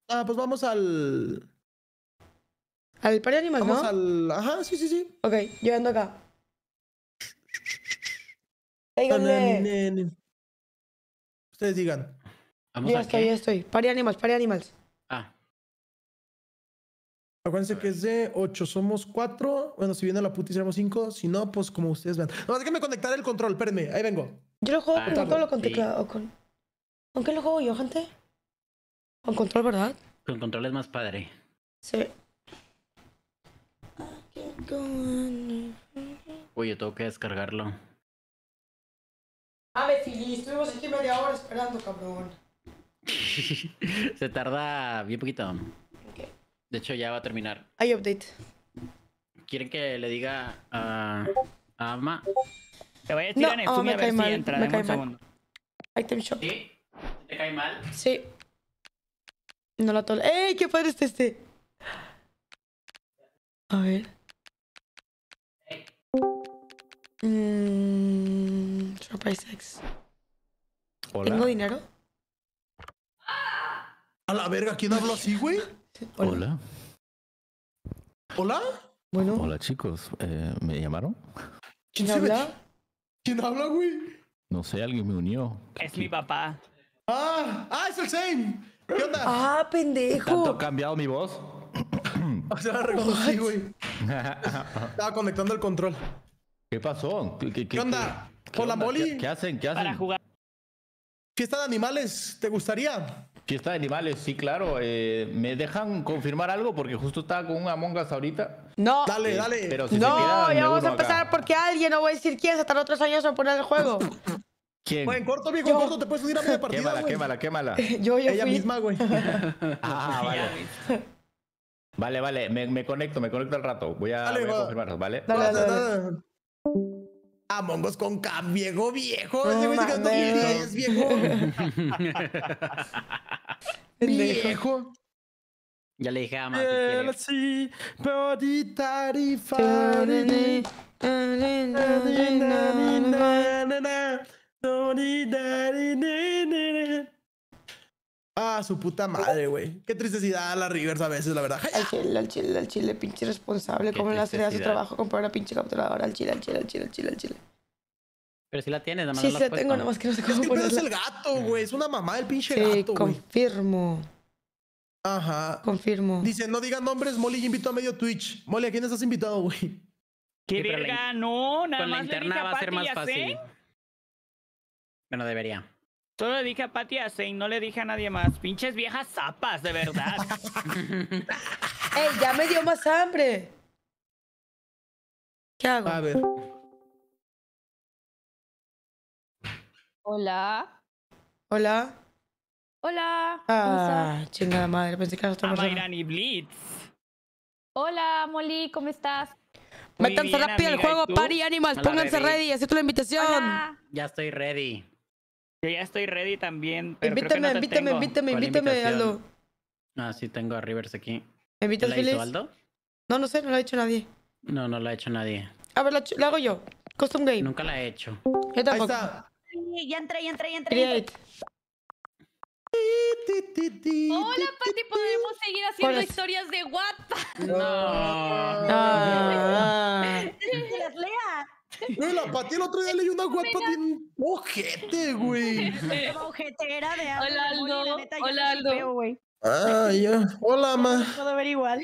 Pues vamos al... Al Party Animals, Vamos ¿no? al... Ajá, sí. Ok, yo ando acá. Díganle. Ustedes digan. ¿Vamos Ya a qué? estoy. Party Animals, Party Animals. Ah, Acuérdense que es de 8, somos 4. Bueno, si viene la puta hiciéramos 5. Si no, pues como ustedes vean. No, déjenme conectar el control, espérenme, ahí vengo. Yo lo juego con Claro, control o con sí. teclado. ¿Con qué lo juego yo, gente? Con control, ¿verdad? con control es más padre. Sí. Uy, yo tengo que descargarlo. Fili, estuvimos aquí media hora esperando, cabrón. Se tarda bien poquito. Ok. De hecho, ya va a terminar. Hay update. ¿Quieren que le diga a Ama? Te voy a tirar No, en Fumi me a cae ver si mal, entra. me Dame cae un mal. segundo. Item shop. ¿Sí? ¿Te cae mal? Sí. No la tolero. ¡Ey! ¡Qué padre está este! A ver. Surprise X. Hola. ¿Tengo dinero? A la verga, ¿quién habló así, güey? Hola. ¿Hola? Bueno. Hola, chicos. ¿Me llamaron? ¿Quién habla? ¿Quién habla, güey? No sé, alguien me unió. Es mi papá. Es el same. ¿Qué onda? ¡Ah, pendejo! ¿Tanto ha cambiado mi voz? Se la reconocí, güey. Estaba conectando el control. ¿Qué pasó? ¿Qué onda? qué Hola, onda? Molly. ¿Qué hacen? ¿Qué hacen? Para jugar. Fiesta de animales, ¿te gustaría? Fiesta de animales, sí, claro. ¿Me dejan confirmar algo? Porque justo estaba con un Among Us ahorita. No. Dale. Pero si se No, quedan, ya me vamos a uno empezar acá. porque alguien, no voy a decir quién, se tardó 3 años en poner el juego. ¿Quién? Güey, en corto, viejo, en corto, te puedes unir a media partida, Quémala. Yo Ella fui. misma, güey. Vale. Me conecto al rato. Voy a confirmar, ¿vale? Dale. Among Us con Cam, viejo. No Ese güey se quedó en mames. 2010, viejo. Viejo. Ya le dije a Ama si quiere. Sí, body su puta madre, güey. Qué tristecidad la Rivers a veces, la verdad. Al chile, pinche irresponsable. Qué ¿Cómo le hace su tristecidad. trabajo comprar una pinche capturadora? Al chile. Pero si la tienes, nada más Sí, no la sí has la tengo, puesto. nomás que no sé Es cómo que el pedo es ponerla. el gato, güey. Es una mamá del pinche Sí, gato, güey. confirmo. Dice, no digan nombres, Molly ya invitó a medio Twitch. Molly, ¿a quién estás invitado, güey? ¡Qué Sí, pero verga! No, nada Con la más le dije interna a va a ser Patty más y a fácil. Zane. Bueno, debería. Solo le dije a Patty y a Zane, no le dije a nadie más. Pinches viejas zapas, de verdad. ¡Ey, ya me dio más hambre! ¿Qué hago? A ver. Hola. ¿Hola? Hola. ¿Cómo estás? Chingada madre, pensé que era otra A persona. Mayran y Blitz. Hola, Molly, ¿cómo estás? Muy Métanse bien, rápido al amiga, ¿y juego, tú? Party Animals, Hola, pónganse baby. ready, acepto la invitación. Hola. Ya estoy ready. Yo ya estoy ready también, pero creo que no te Invítame, tengo. ¿Cuál invítame, invitación? Aldo. Ah, sí, tengo a Rivers aquí. ¿Me ¿Ya invitas, la Feliz? hizo Aldo? No sé, no lo ha hecho nadie. No, no lo ha hecho nadie. A ver, la hago yo. Custom Game. Nunca la he hecho. Yo Ahí tampoco. está. Sí, ya entré. Create. Hola, Pati, podemos seguir haciendo Hola. historias de WhatsApp. No. Que las lea. Güey, la Pati el otro día leí una guapa bien ojete, güey. Como ojetera de algo. Hola, de Molly, Aldo. la neta, yo Hola, no Aldo. veo, güey. Ya. Hola, ma. Puedo ver igual.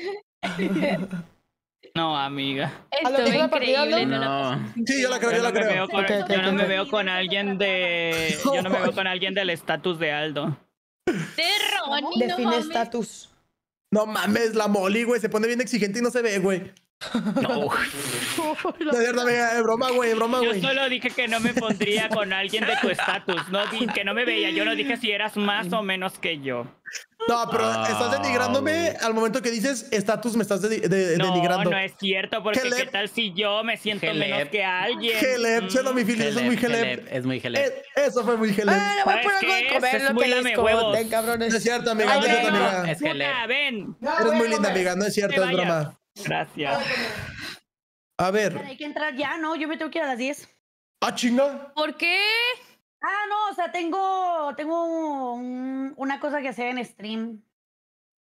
No, amiga. Aldo, ¿te Estuvo la partida, increíble. Aldo? No la No. pasamos Sí, yo la creo, Yo yo la no me creo. veo con, Ok, yo no me ok. veo con alguien de... Yo no me veo con alguien del estatus de Aldo. De Ronnie, no Define mames. estatus. No mames, la Molly, güey. Se pone bien exigente y no se ve, güey. No. No es cierto, amiga. Es broma, Yo güey. solo dije que no me pondría con alguien de tu estatus, no que no me veía. Yo no dije si eras más o menos que yo. No, pero estás denigrándome güey. al momento que dices estatus, me estás No, denigrando. no es cierto, porque Geleb. qué tal si yo me siento Geleb. menos que alguien. Geleb, chelo, mi fili, eso es muy Geleb, geleb. es muy geleb. Eso fue muy geleb. Ah, le voy a poner ¿Sabes algo de qué? comer, Es no muy te lamehuevos. esconden, cabrones. No es cierto, amiga, no es cierto, Ay, amiga. Es geleb. Puta, ven. Eres muy linda, amiga, no es cierto, Te es vayas. broma. Gracias. A ver. Hay que entrar ya, ¿no? Yo me tengo que ir a las 10. Ah, chinga. ¿Por qué? Ah, no, o sea, tengo una cosa que hacer en stream.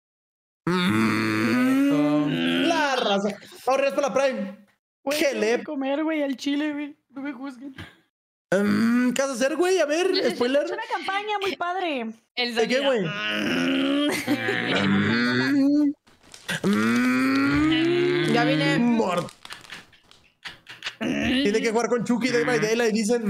La raza. Ahorras para la Prime. Gelep. comer, güey, al chile, güey. No me juzguen. ¿Qué vas a hacer, güey? A ver, spoiler. Es una campaña muy padre. El ¿De qué, sonido. güey? Ya vine. Mort. Tiene que jugar con Chucky Day by Daylight y dicen.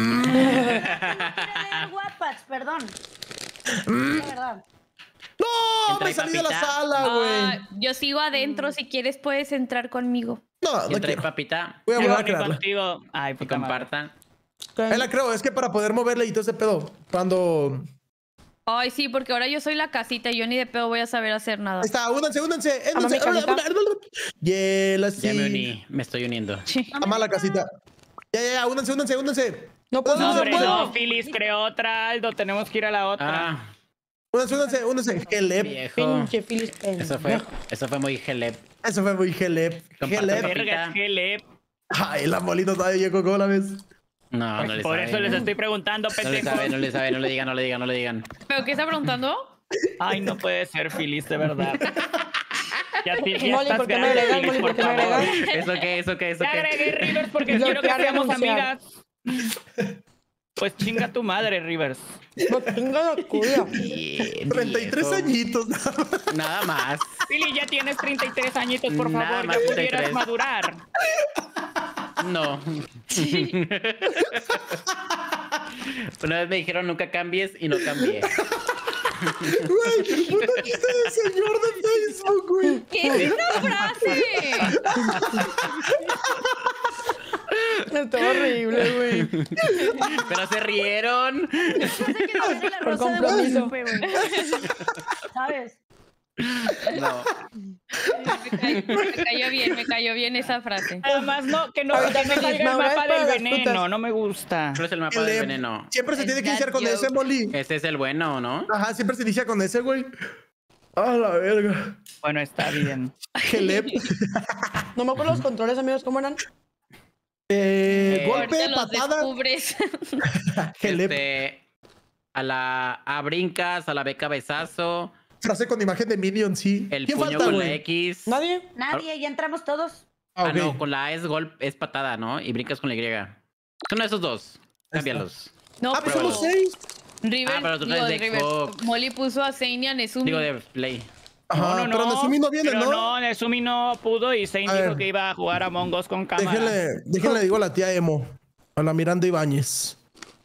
Guapas, perdón. La verdad. ¡No! Entra Me ahí, salí de la papita. sala, güey. Ah, yo sigo adentro. Si quieres, puedes entrar conmigo. No, no Entra ahí, quiero. papita. Voy a Quiero volver a venir crearla. contigo. Ay, Y puta madre. compartan. Ahí la creo, es que para poder moverle y todo ese pedo. Cuando. Ay, sí, porque ahora yo soy la casita y yo ni de pedo voy a saber hacer nada. Ahí está, únanse. Ama mi casita. Yela, Ya me sí. uní. Me estoy uniendo. Ama la casita. Ya, únanse. No puedo, No, no hombre, puedo. no, Phyllis creó otra, Aldo. Tenemos que ir a la otra. Ah, Únanse. Gelep. viejo. Pinche Phyllis. Eso fue muy gelep. Eso fue muy gelep. Comparte Gelep. papita. Verga, Gelep. Ay, la molita sabe viejo, ¿cómo la ves? No, no le Por sabe. eso les estoy preguntando, No le sabe, pendejos. no le sabe, no le digan, no le digan, no le digan. ¿Pero qué está preguntando? Ay, no puede ser, Phyllis, de verdad. Ya Molly, estás ¿por qué me grande, agregas? Phyllis, Molly, por ¿por qué me favor. agregas? ¿Eso qué? Te agregué, Rivers, porque Lo quiero que que haga seamos anunciar. amigas. Pues chinga tu madre, Rivers. No tengo la cuida. Bien, 33 viejo. añitos. Nada más. Phyllis, ya tienes 33 añitos, por Nada favor, más ya pudieras 33. madurar. No. Una vez me dijeron nunca cambies y no cambié. Güey, puta chiste de señor de Facebook, güey. ¿Qué es esa frase? Está horrible, güey. Pero se rieron. Por compromiso. ¿Sabes? No. Me cayó bien esa frase. Además, no, que no, Ahorita que no Phyllis, salga me el voy a mapa para del las veneno, frutas. no me gusta. ¿Cuál es el mapa del veneno? Siempre se tiene que Es iniciar that con ese, joke. Molly. Ese es el bueno, ¿no? Ajá, siempre se inicia con ese, güey. A la verga. Bueno, está bien. Gelep. No me acuerdo los controles, amigos, ¿cómo eran? Golpe, Ahorita los patada. descubres. Gelep. A brincas, a la B cabezazo, Frase con imagen de Minion, sí. el ¿Quién puño falta, con la güey? X. ¿Nadie? Nadie, ya entramos todos. Ah, ok. no, con la A es golpe, es patada, ¿no? Y brincas con la Y. Son esos dos. Cámbialos. No, Ah, pues pero somos 6. River, Ah, pero tú digo, traes de River, Xbox. Molly puso a Zane y a Nezumi. Digo de Play. Ajá, pero Nezumi no viene, pero ¿no? no, Nezumi no pudo y Zane A dijo ver. que iba a jugar a Among Us con cámara. Déjenle, digo a la tía Emo. A la Miranda Ibáñez.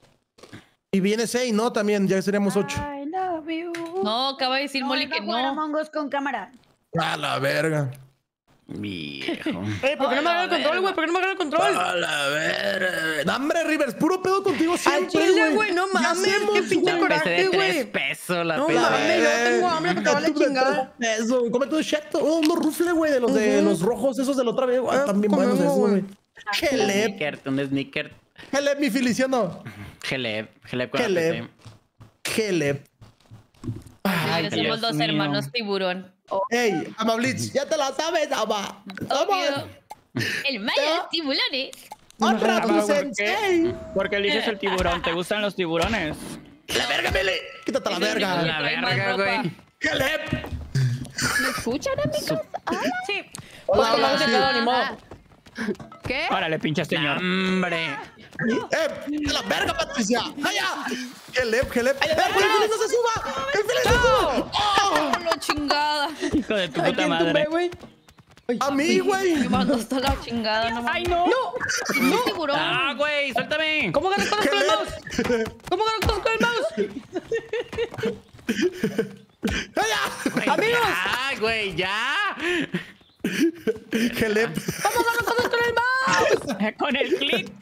Y viene 6, ¿no? También, ya seríamos 8. I love you. No, acaba de decir Molly iba a que jugar no. Among Us con cámara. A la verga. Viejo. ¿Por qué no me agarra el control, güey? ¿Por qué no me agarra el control? A la verga. No, hombre, Rivers, puro pedo contigo Al siempre, chile, güey, no Ya mames, hacemos, qué pinche güey. Ese coraje, de 3 güey. pesos la No peda. mames, yo tengo hambre porque vale chingada. Eso, cómete un cheto, unos rufles, güey, de los de los rojos, esos de la otra vez, güey. Ah, También buenos comemos, esos, güey. güey. Gelep, Un sneaker. Gelep, mi Feliciano. Gelep con la Gelep. PC. Gelep. Ay, Dios somos dos mío. hermanos tiburón. Ey, Amablitz, ya te la sabes, Ama. Obvio. El mal de los tiburones. Otra Ama, tu ¿por qué? sensei. Porque eliges el tiburón. ¿Te gustan los tiburones? La verga, Mele. Quítate la verga. La Trae más verga, ropa. güey. Gelep. ¿Me escuchan, amigos? Sí. Hola, Porque hola, no se sí. quedó ni modo. ¿Qué? Órale, pinche señor. Hombre. ¡De la verga, Patricia! ¡Vaya! ¡Gelep! ¡Que el Feliz no se suba! ¡Que el Feliz se suba! ¡Oh! ¡La chingada! Hijo de tu ¿A puta quién madre. tumbé, güey? ¡A mí, güey! Me mandó hasta la chingada. No, ¡Ay, no! un tiburón. ¡Ah, güey! ¡Suéltame! ¿Cómo agarras todos con el mouse? ¡Gelep! ¿Cómo agarras todos con el mouse? ¡Vaya! Amigos. ¡Ah, güey! ¡Ya! ¡Gelep! ¿Cómo agarras todos con el mouse? Con el clic.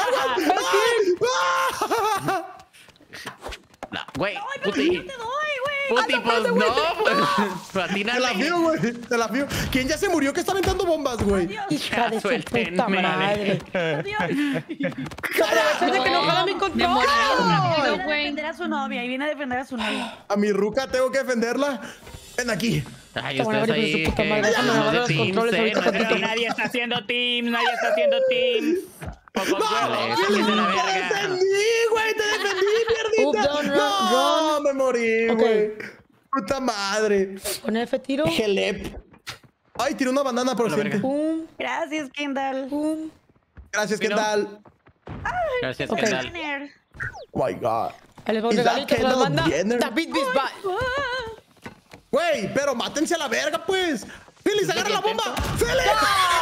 No, güey. Puti. Te doy, güey. Puti, pues no. Pues, Te la atínale. fío, güey. Te la fío. ¿Quién ya se murió que está aventando bombas, güey? Hija de su suéltenme. puta madre. Adiós. Aprovechas de que no jala mi Me control. morí rápido, Viene a güey. defender a su novia y viene a defender a su novia. A mi ruca tengo que defenderla. Ven aquí. Ay, Te van a ustedes abrir ahí. su puta que- madre, déjame no agarrar de los teams, controles ahorita no de tantito. teams. Nadie está haciendo teams, nadie está haciendo teams. Pocos huevos. Feliz de la ¡Te verga. defendí, güey! ¡Te defendí, Up, mierdita! down, ¡No! run. Me morí, Ok. güey. Puta madre. Con F tiro. Gelep. Ay, tiré una banana por La siempre. verga. Pum, Gracias, Kendall. pum. Gracias, ¿qué Pero- tal? Gracias, Ok. Kendall. Jenner. Oh my God. Ahí les va un Is that regalito que las Kendall manda Jenner? David Bisbal. Güey, pero mátense a la verga, pues. Félix, agarra la bomba. ¡Félix!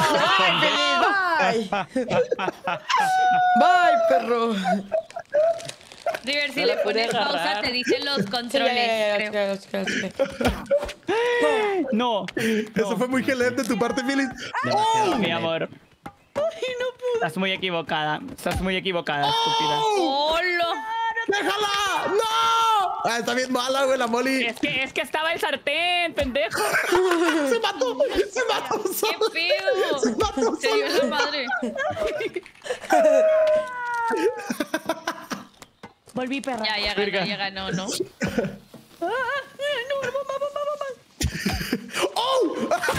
Bye. Bye, perro. River, si No le la pude pones pausa, agarrar. te dicen los Sí, ya, controles. creo. No, Eso fue muy gelep de tu parte, Félix. Demasiado mi gelep. amor. Estás muy equivocada. Estás muy equivocada, estúpida. ¡Hola! ¡Déjala! ¡No! Ah, está bien mala, güey, la Molly. Es que estaba el sartén, pendejo. Se mató. Se mató ¡Qué solo. pedo! Se mató Se dio solo. la madre. Volví, perra. Ya Verga. ganó, ¿no? ¡Oh!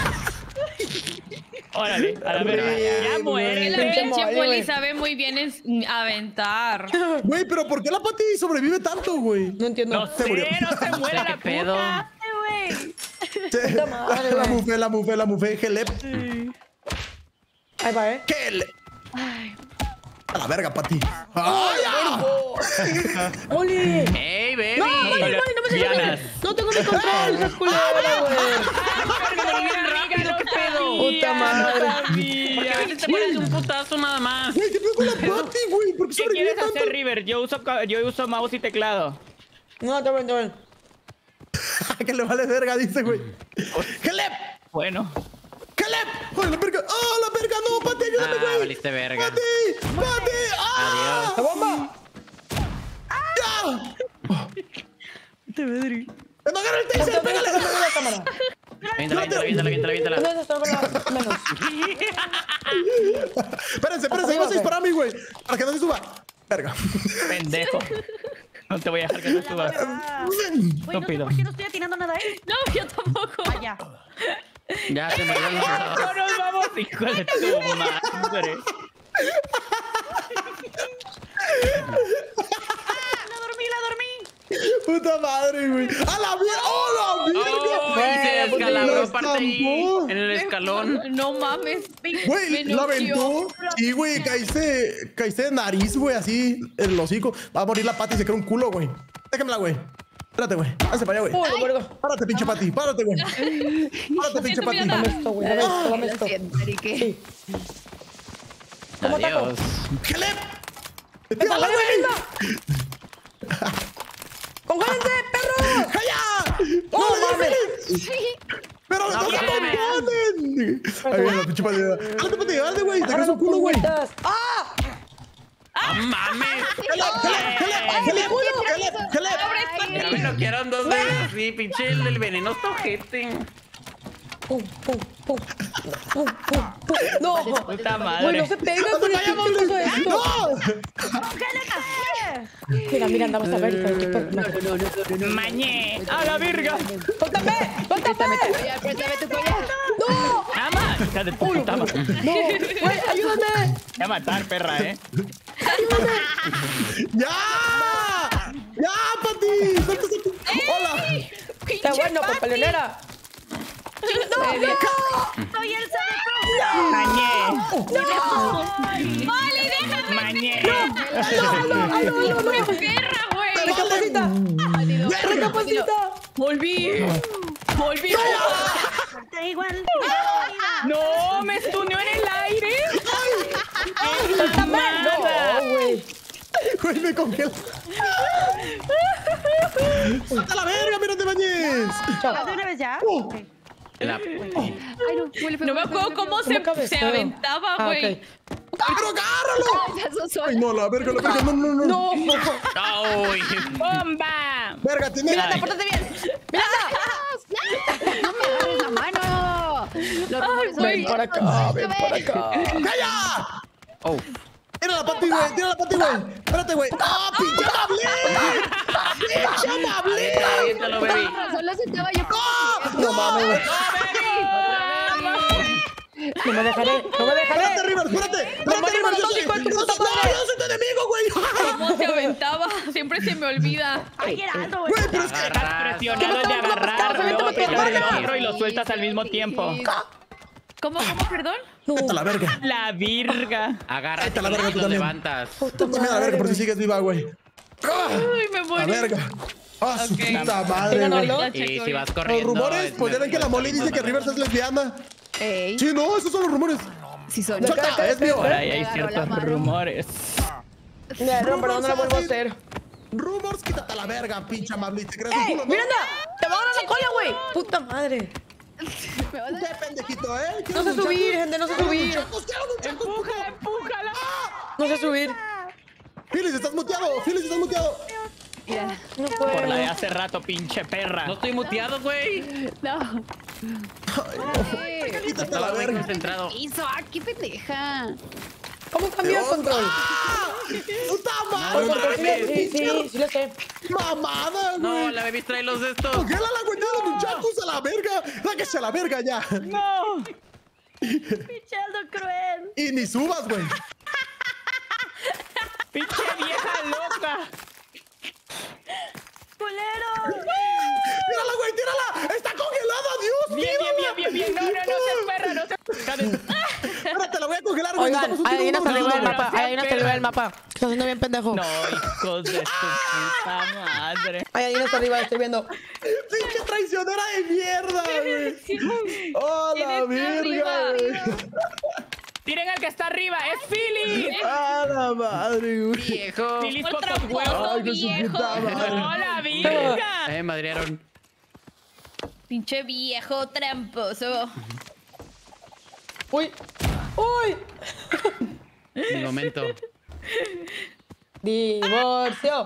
Órale, a la verga. Ya Que muere. la Pinche pinche mole, poli güey. sabe muy bien aventar. Güey, pero ¿por qué la Pati sobrevive tanto, güey? No entiendo. No sé, no se muere ¿Qué la pedo? puta. Güey. Sí. madre, La güey. la mufé, gelep. Ahí va, Gelep. A la verga, Pati. ¡Ay, ya! ¡Oli! ¡Ey, baby! No, Moli, Moli, no me seas Dianas. No tengo mi control, esa culera, güey. Bien rápido, qué pedo. Puta madre. Porque a veces te pones un putazo nada más. Güey, ¿qué pedo con la Pati, güey? ¿Por qué ¿Qué sobrevive quieres tanto? hacer, River? Yo uso mouse y teclado. No, está bien, está bien. Que le vale verga, dice, güey. ¡Gelep! Bueno. ¡Gelep! ¡Ay, la verga! ¡Oh, la verga! ¡No, Pati, ayúdame, Ah, güey! valiste verga. ¡Pati! ¡Pati! ¡Ah! Adiós. ¡La bomba! ¡Ya! ¡No agarra el taser! ¡Pégale! la cámara. Aviéntala. No, está menos. Espérense, iba a disparar a mí, güey. Para que no se suba. Verga. Pendejo. No te voy a dejar que te subas. Güey, no sé Estúpido. por qué no estoy atinando nada ahí. No, yo tampoco. Ah, ya. Ya se murió el No nos vamos, hijo de tu madre. La dormí. Puta madre, güey. ¡A la mierda! ¡Oh, la mierda! ¡Oh! Y se descalabró Lo aparte ahí estampó. en el escalón. No mames. Güey, Me la noqueó. aventó. Sí, güey, caíste de nariz, güey, así, en el hocico. Va a morir la Pati y se queda un culo, güey. Déjamela, güey. Espérate, güey. Hazte para allá, güey. Uy, verga. Párate, pinche Pati. Párate, güey. Párate, pinche Pati. Miranda. Dame esto, güey. Dame esto. Sí. ¿Cómo ataco? Adiós. ¡Gelep! ¡Tírala, güey! ¡Congélense, perro! ¡Calla! ¡No mames! ¡Pero no se mames. componen! Ahí viene la pinche Pati. ¡Dale, Pati! ¡Dale, güey! ¡Te agarras un culo, güey! ¡Ah! ¡No mames! ¡Gelep! Ya me noquearon dos veces. Sí, pinche el veneno está ojete. ¡Pum, pum, pum! ¡Pum, pum, pum! ¡No! Puta Güey, madre. no se pega ¡No con te el vayas, pinche coso de Molly! esto. ¿Qué? Mira, andamos a ver. hijo de tu perra. Mañé. ¡A la verga! ¡Suéltame! ¡Suéltame! ¡No! ¡Ama! Hija de tu puta madre. ¡No! ¡Güey, ayúdame! Te voy a matar, perra, ¡Ya! ¡Ya, Pati! ¡Suéltate tú! ¡Hola! ¡Qué bueno, papelonera! Soy Elsa de Mañé. Vale, déjame. Mañé. ¡Qué perra, güey! ¡Recapacita! ¡Recapacita! Volví. Pro. Igual. No, me stuneó en el aire. ¡Suéltame! Nada. ¡No, güey! Güey, me congela. ¡Suelta la verga! ¡Mira, te bañes! ¿Haz de una vez ya? Ok. La- No me acuerdo cómo se cabeceo. aventaba, Ah, güey. ok. ¡Pero agárralo! ¡Ay, no, la verga, la verga! ¡No, no, no! ¡No! ¡Ay! ¡Bomba! ¡Verga, tiene! ¡Miranda, pórtate bien! ¡Miranda! ¡No me agarres la mano! Ven para acá, ven para acá. ¡Calla! Oh. ¡Tira la Pati, güey! ¡Tira la Pati, güey! ¡Espérate, güey! ¡Ah, pinche amable! ¡Pinche amable! Aviéntalo, baby. Solo estaba yo. ¡No mames, güey! No me dejaré, no me dejaré. Espérate, River, espérate. No me Espérate, River, yo soy hijo de tu puta no, madre. yo soy tu enemigo, güey. ¿Cómo se aventaba? Siempre se me olvida. Ay, Geraldo, güey. Güey, pero es que... Estás presionado de agarrar, luego te das el otro y lo sueltas al mismo tiempo. ¿Cómo, perdón? Vete a la verga. La virga. Agarra Vete a la y verga tú lo también. levantas. Puta También a la verga por si sigues viva, güey. Uy, me A muero. la verga. Ah, su Ok. puta madre, ¿Quién güey. ganó? Y si vas Los corriendo... rumores, pues ya ven que la Molly dice que Rivers es lesbiana. Ey, Sí, no, esos son los rumores. sí son. Suelta, es mío. Por ahí hay Me agarró la ciertos mano. rumores. Mira, no, pero no la vuelvo a hacer. Rumors, quítate a la verga, pinche amable. ¿Te crees un ¡Ey! culo? ¡Miranda! ¡Te va a dar la cola, güey! ¡Puta madre! Me vas a- Qué pendejito, ¿eh? No sé subir, gente, no sé subir. ¡Empújala! No sé subir. Phyllis, estás muteado. Phyllis, estás muteado. Mira, No Por la de puedo. hace rato, pinche perra. No estoy muteado, güey. no. Quítate a Estaba la muy verga. concentrado. ¿Qué hizo? ¡Ah, qué pendeja! ¿Cómo cambió el control? ¡Puta El madre! control sí lo sé. ¡Mamada, No, güey! la bebé trae los de estos. ¡Congela la güey de los muchachos a la verga! ¡Sáquese a la verga ya! ¡No! Picheldo cruel. Y ni subas, güey. ¡Pinche vieja loca! Culero. ¡Tírala, güey! ¡Tírala! ¡Está congelada! ¡Dios! Bien, bien, bien, bien, bien. No, no, no seas perra, no seas... Espérate, la voy a congelar, güey. Oigan, Necesitamos un hay unas segundo, arriba del güey. mapa. Hay unas arriba del mapa. Está haciendo bien pendejo. No, hijos de su puta madre. Hay unas arriba, estoy viendo. ¡Pinche traicionera de mierda, güey! ¡Oh, la ¿Quién está verga, arriba? güey! ¡Tiren al que está arriba! ¡Es Philly! ¡Ah, la madre, güey! Viejo. ¡Philly con Otra tus huevos! foto, ¡Ay, que su viejo. puta madre! ¡No, la virga! Madrearon. Pinche viejo tramposo. ¡Uy! ¡Uy! Mi momento. Divorcio.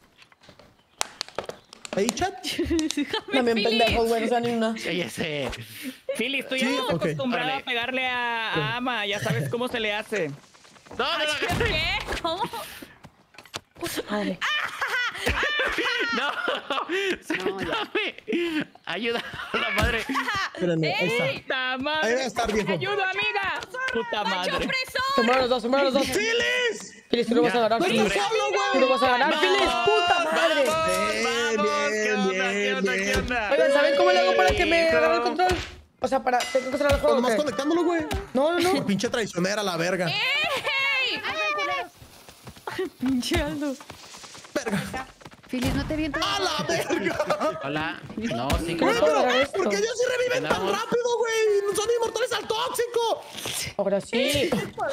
¿Ahí, chat? También pendejos, güey, no sea ni una. Cállese. Philly, tú ya estás ok. acostumbrado Órale. a pegarle a Ama. Ya sabes cómo se le hace. No, no, no. ¿Qué? ¿Cómo? Madre. No. Suéltame. Ayuda a la madre. Espérenme, ahí está. ¡Puta Ahí madre! va a estar, viejo. ¡Ayuda, amiga! ¡Puta madre! Se mueren los dos, se mueren los dos. ¡Phyllis! Feliz, tú lo vas a ganar, ¡No Feliz. estás solo, Tú lo güey! vas a ganar, Feliz. ¡Puta madre! Bien, bien, bien, bien. Oigan, ¿saben cómo le hago para que me agarre el control? O sea, para... ¿Tengo que cerrar el Pues juego? nomás ¿o qué? conectándolo, güey. No, no, Por no. pinche traicionera, la verga. ¡Ey! Pinche Aldo. Verga. Feliz, no te viento. ¡A la verga! Hola. No, sí, ¿Cómo Güey, puedo pero agarrar esto? ¿por qué ellos sí reviven tan Ganamos. rápido, güey? Son inmortales al tóxico. Ahora sí.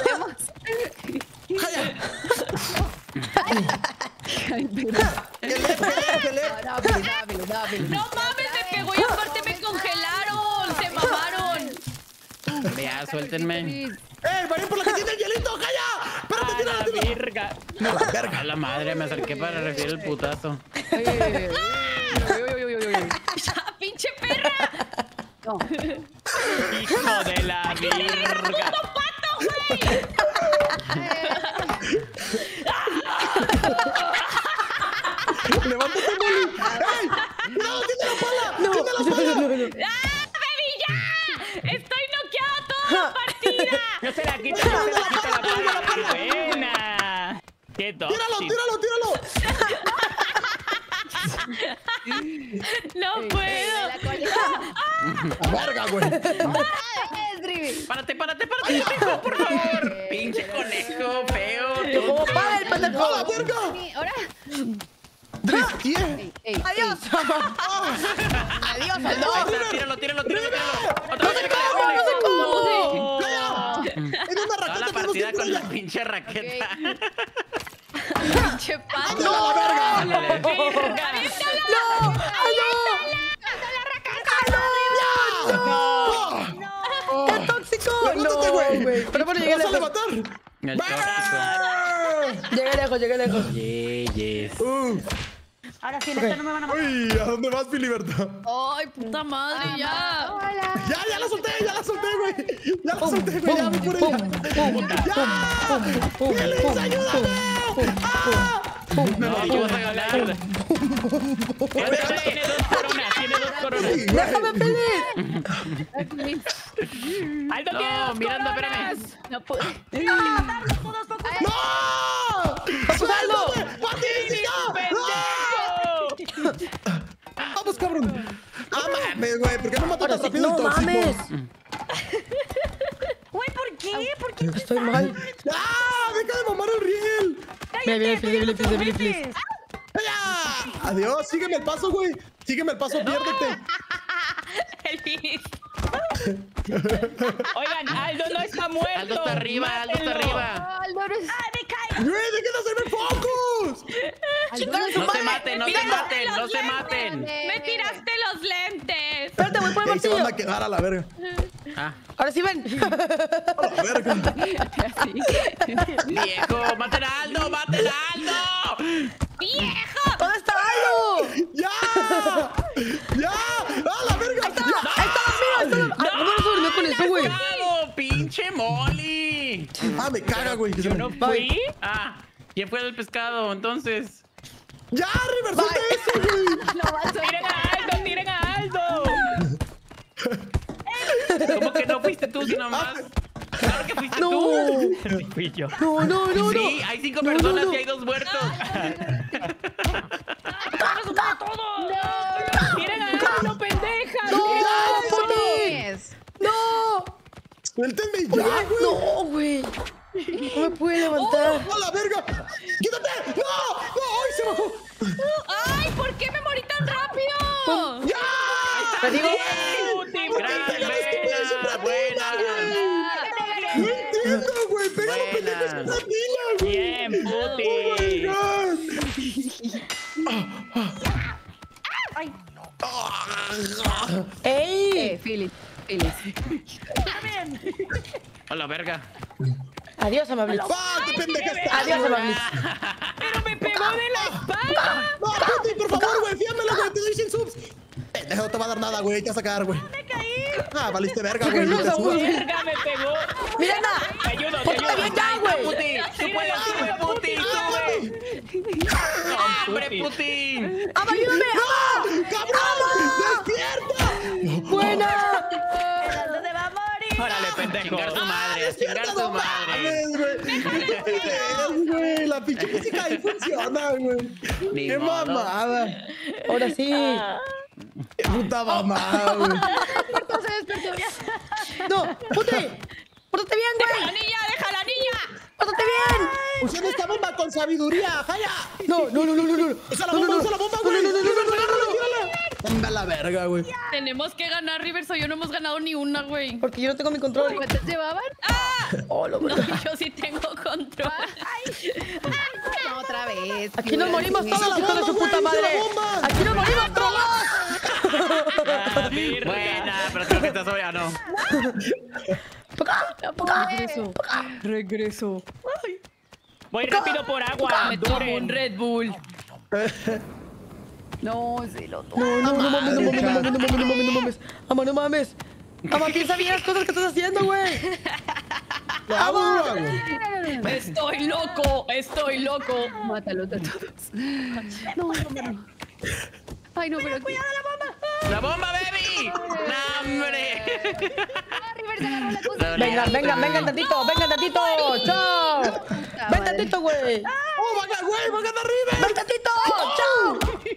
¡Calla! Ay, pero... ¡Que le! Dámelo. No mames, me pegó y aparte me congelaron. Se mamaron. Ya, suéltenme. ¡Ey, vayan por la que tiene el hielito! ¡Calla! ¡Espérate, ¡A tírala, la tírala! virga! ¡No, la verga! A la madre, me acerqué para recibir el putazo. ¡Ya, pinche perra! No. ¡Hijo de la virga! ¡Levántate, Molly! ¡Ey! ¡Cuidado, tiene la pala! No, ¡Tiene la no, pala! no, no. ¡Ah, baby, ya! ¡Estoy noqueada toda la partida! ¡No se la quita, no se la quita la pala! ¡Buena! ¡Qué ¡Tíralo, tóxico! tíralo, tíralo! ¡No puedo! La cola. ¡La verga, güey! Es Drivi. Párate, párate, párate, hijo, por favor. Pinche conejo feo. ¿Cómo para el ¡A la pendejo? verga! Sí, ahora. Drift, ¿quién? Ey, ey, Adiós. Adiós, Ahí Aldo. está, tíralo, tíralo, tíralo, tíralo. Otra vez, ¡Calla! En una toda la raqueta tenemos partida que con la ella. pinche raqueta. ¡Pinche pato! ¡Ándale a la verga! Ándale. ¡No! ¡Aldo! ¡Qué tóxico! ¡Levántate, No, güey! güey. Pero bueno, llegué ¡Vas a lejos. levantar! El tóxico. Llegué lejos, llegué lejos. Yes. Ahora sí, en esta no me van a matar. ¡Uy! ¿A dónde vas, Filiberto? ¡Ay, puta madre, ya! Hola. ¡Ya la solté, güey! ¡Ya la solté, güey! ¡Ya voy por ella! ¡Ya! ¡Félix, ayúdame! ¡Ah! No, tú vas a ganar. Tiene 2 coronas, tiene 2 coronas. ¡Déjame, Feliz! Aldo, tiene No, 2 Miranda, coronas. espérame. No puedo. ¡No! ¡Suéltame! ¡Patricia! ¡Pendejo! ¡Vamos, cabrón! ¡Ah, mames, güey! ¿Por qué no mataste tan rápido el ¡No tóxico? mames! Güey, ¿por qué? ¿Por qué? Estoy mal. ¡Ah! ¡Deja de mamar el riel! Mira, viene el Feliz, ¡Ya! ¡Adiós! Sígueme el paso, güey. Sígueme el paso, piérdete. Feliz. Oigan, Aldo no está muerto. Aldo está arriba, Aldo está Mátenlo. arriba. Aldo, eres... ¡Güey, dejen de hacerme focus! No se maten, no se maten, no se maten. Me tiraste los lentes. Espérate, voy por el Ahí se van martillo. a quedar a la verga. Ah, Ahora sí ven. A la verga. viejo, maten a Aldo, maten a Aldo. ¡Viejo! ¿Dónde está Aldo? ¡Ya! ¡Ya! ¡Ah, la verga! ¡Ya! ¿Cómo no se durmió con eso, güey? ¡Bravo, pinche Molly! ¡Ah, me caga, güey! que se Yo me- no fui. Ah, ¿quién fue el pescado entonces? ¡Ya, River! ¡Suelta eso, güey! Tiren a Aldo, tiren a Aldo. ¿Cómo que no fuiste tú, sino más? Claro que fuiste No. tú. Sí, fui yo. No. Sí, hay 5 personas y hay 2 muertos. Tiren a Aldo, pendeja. ¡No, Tiren a Aldo. Es. ¡No! ¡Suéltenme ya, güey! ¡No, güey! No me puede levantar. ¡A la verga! ¡Quítate! ¡No! ¡No! ¡Ay, se bajó! ¡Ay! ¿Por qué me morí tan rápido? ¡Ya! Te digo. Puti, Gran ¡Pégale, estúpido, siempre buena, atina, güey! ¡No entiendo, güey! ¡Pégale, pendejo, siempre atina, güey! Bien, ¡Oh, puti. my God! ¡Ey! Philip. A la verga. Adiós, amable. ¡Ah, qué pendeja está! Adiós, amable. Pero me pegó de la espalda. ¡No, Puti, por favor, güey! ¡Fíamelo, güey! ¡Te doy 100 subs! Pendejo, no te va a dar nada, güey. Te vas a cagar, güey. ¡Me caí! ¡Ah, valiste verga, güey! No, Ni te subas. Verga, me pegó. Miranda, Te ayudo, te pórtate ayudo. bien ya, güey. Puti, tú puedes, sube, Puti, sube. ¡Hombre, Puti! ¡Ama, ayúdame! ¡Ama! ¡Cabrón! ¡Despierta! ¡Buena! ¿Dónde va a morir? Órale, pendejo. Chingar su madre, a chingar ¡Despierta, su no madre. mames, güey! güey! La pinche música ahí funciona, güey. Ni ¡Qué modo. mamada! Ahora sí. ¡Qué puta mamada, güey! Se despertó. No, Puti. Pórtate bien, ¡Deja güey. la niña! ¡Deja la niña! Pórtate bien. ¡Usen esta bomba con sabiduría! ¡Jaya! No. ¡Usa la bomba, usa la bomba, güey! ¡Anda a la verga, güey! Tenemos que ganar, Rivers, o yo no hemos ganado ni una, güey. Porque yo no tengo mi control. ¿Cuántas llevaban? Oh, lo No, verga. yo sí tengo control. No, otra vez. Aquí nos morimos todos, la hijos de su bomba, puta güey, usa madre. la bomba. Aquí nos morimos todos. Ah, virga. Buena, pero creo que estás obvia, no. Regreso. Voy rápido por agua. Me tomo Duren. un Red Bull. No, sí lo tomo. No mames. Ama, no mames. Ama, piensa bien las cosas que estás haciendo, güey. ¡Lo hago, lo hago! Estoy loco. Mátalos a todos. No. Ay, no, pero aquí. ¡La bomba, baby! ¡No, hombre! River se agarró la cosa. Vengan tantito. Chao. Ven tantito, güey. ¡Oh, va a ganar River! Ven tantito. Chao.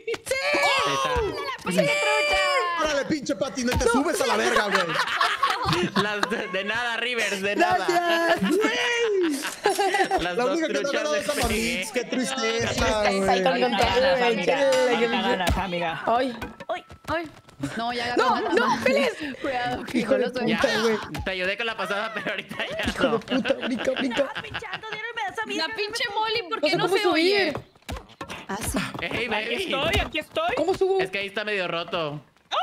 Ahí está. ¡Órale, pinche Pati! ¡No te subes a la verga, güey! De nada, Rivers, de nada. Gracias. Las La dos única que no ha truchas ganado de es Amamix. ¡Qué tristeza, Ahí güey! está el control, güey. Ahorita ganas, amiga. Ay. No, ya No, agarró. no, Feliz. Cuidado, que Hijo de con los Ya, puta, güey. te ayudé con la pasada, pero ahorita ya Hijo de no. puta, brinca. Pinchando, dieron pedazo a mí. La pinche Molly, ¿por No qué sé no cómo se oye? subir. Ah, sí. Hey, Aquí baby. estoy. ¿Cómo subo? Es que ahí está medio roto.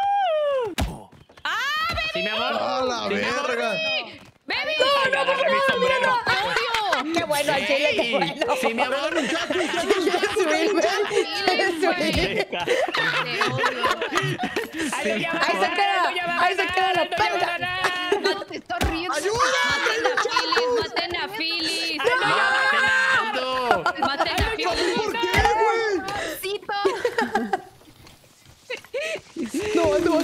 ¿Sí, mi amor? ¡A la ¿Sí, mi amor? verga! ¡Baby! Agarré mi sombrero. ¡Audio! Qué bueno, al chile, qué bueno. ¿Sí, mi amor? Aldo ya va Ahí se a ganar, queda, Aldo ya va a ahí se ganar, queda la Aldo ya va a perra. ganar. No, te estoy riendo. Maten a Phyllis. ¡No, maten a Aldo! Maten a Phyllis. ¿Por qué, güey? Cito. No,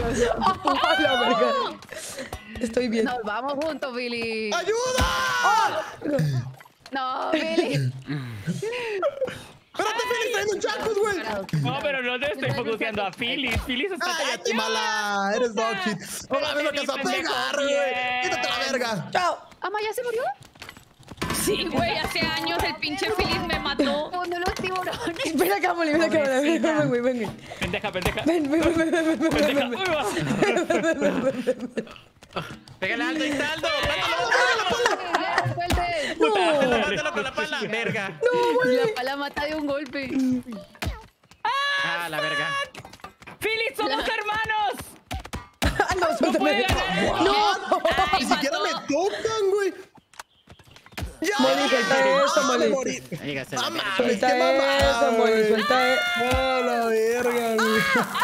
A la verga. Estoy bien. Nos vamos juntos, Billy. ¡Ayuda! No, Billy. Espérate, Philly, está en un chacos, güey. No, pero no te estoy focuseando a Phyllis. Phyllis está Cállate, mala. Eres dog shit. No mames, lo que vas a pegar, güey. Quítate la verga. Chao. ¿Ama ya se murió? Sí, güey, hace años el pinche Feliz me mató. Cuando los tiburones. Ven acá, Molly, ven acá. Ven, güey, ven. Pendeja, pendeja. Ven. Pendeja. Uy, va. Pégale alto, ahí está Aldo. ¡Suelte! Mátalo con la pala. Verga. La pala mata de un golpe. Ah, la verga. Phyllis, somos hermanos. No, suéltame. No, Ay, ni siquiera me mató. tocan, güey. ¡Ya! Molly, suelta eso, Molly. Morí. Dígase. ¡Ah, mames, Suelta qué mamada, eso, Molly, güey! suelta eso. ¡Oh, la verga, güey!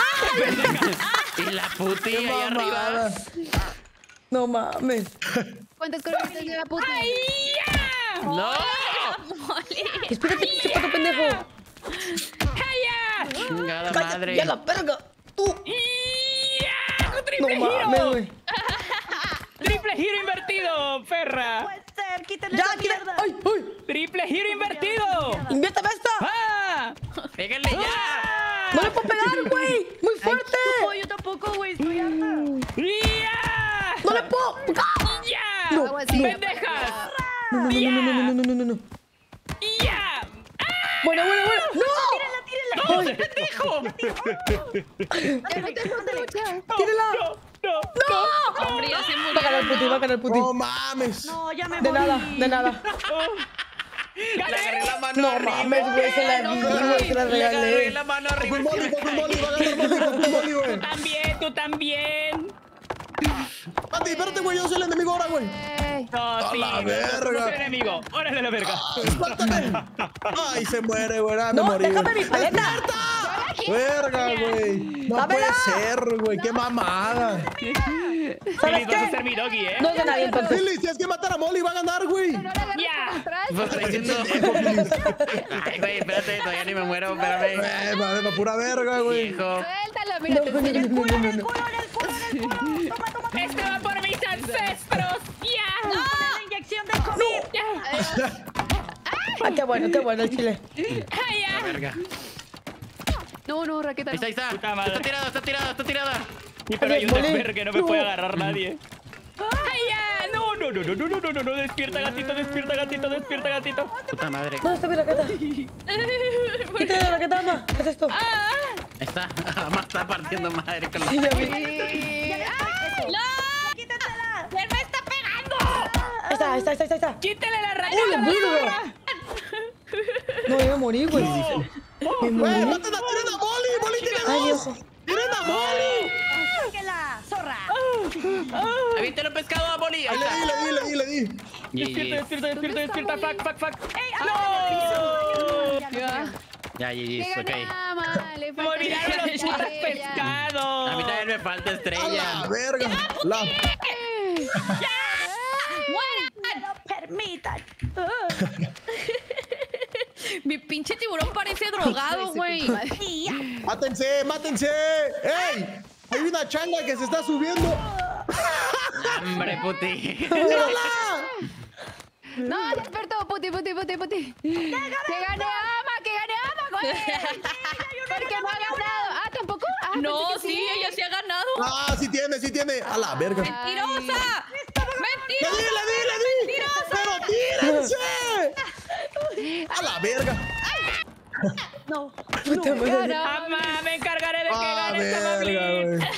Y la puti ahí arriba. Mamada. No mames. ¿Cuántas coronas de la puta? ¡No! Espérate, qué pato pendejo. Chingada Cállate, madre. ya la verga. Tú. No ¡Triple mames, giro! güey. ¡Triple giro invertido, perra! Puede ser, quítenle Ya, esa tira. mierda. ¡Ay! ¡Triple giro invertido! ¡Inviérteme esta! ¡Ah! Pégale ya. ¡No le puedo pegar, güey! ¡Muy fuerte! No, yo tampoco, güey. Estoy harta. ¡Ya! ¡No le puedo! ¡Ya! Algo así. ¡Pendejas! No. ¡Ya! Bueno. ¡No! ¡No, pendejo! ¡Tírala! ¡No! Hombre, ya se murió. Va a ganar el puti. ¡No mames! No, ya me De morí. nada. Le agarré la mano No arriba. mames, güey, se la di, güey, se la Le agarré regalé. la mano arriba. Fue Molly, va a ganar Molly, güey. ¡Tú también! Mati, espérate, güey, yo soy el enemigo ahora, güey. No, sí, la no, verga. no soy enemigo. ¡Órale la verga! ¡Suéltame! ¡Ay, se muere, güey! ¡Ah, me No, morí, déjame güey! mi paleta. ¡Verga, güey! No ¡Dámela! puede ser, güey. ¡Qué mamada! Phyllis, ¿Sabes vas a qué? ser mi doggy, ¿eh? No es de nadie, entonces. Philly, si es que matar a Molly, va a ganar, güey. ¡Ya! Pues estoy diciendo. Ay, güey, espérate, todavía ni me muero, espérame. Madre, pura verga, güey. Viejo. Suéltalo, mira, te enseño el culo. ¡Este va por mis ancestros! ¡Ya! La inyección de COVID. Ah, qué bueno el chile. ¡Ay, ya! Verga. No, Raqueta. Ahí está. Puta madre. Está tirada. Sí, pero hay un Molly. desvergue que no me No. puede agarrar nadie. ¡Ay, ya! No, despierta, gatito. Puta madre. ¿Dónde está mi raqueta? Quítale la raqueta, ama. ¿Qué es esto? Ahí está. Ama está partiendo madre con la. Sí, ya vi. ¡Quítatela! ¡Él me está pegando! Ahí está. ¡Quítale la ¡Oh, raya! la verga! No, yo me morí, güey. Me Güey, morí. maten a tiren a Molly. Molly tiene Ay, mi dos. ojo. ¡Tiren a Molly! ¡Sáquela, zorra! Aviéntale un pescado a Molly. Ahí está. Le di. Despierta, fuck. ¡Ey, ¡No! Ya. Ya, GG, ok. Le ¡Me olvidaron los putos A mí pescados! también me falta ¡A la estrella. verga! ¡Me lo permitan! Mi pinche tiburón parece drogado, güey. ¡Mátense! ¡Ey! Hay una changa que se está subiendo. Hombre, puti. ¡Mírala! No, despertó, puti. ¡Que gane Ama, güey! Porque no ha ganado. Ah, ¿tampoco? Ah, No, pensé que sí, ella sí ha ganado. Ah, sí tiene. A la verga. ¡Mentirosa! ¡Mentira! ¡Le di! ¡Pero tírense! ¡A la verga! No. Puta madre. ¡Ama! ¡Me encargaré de que ¡Ah, gane esta verga, Mabli! güey!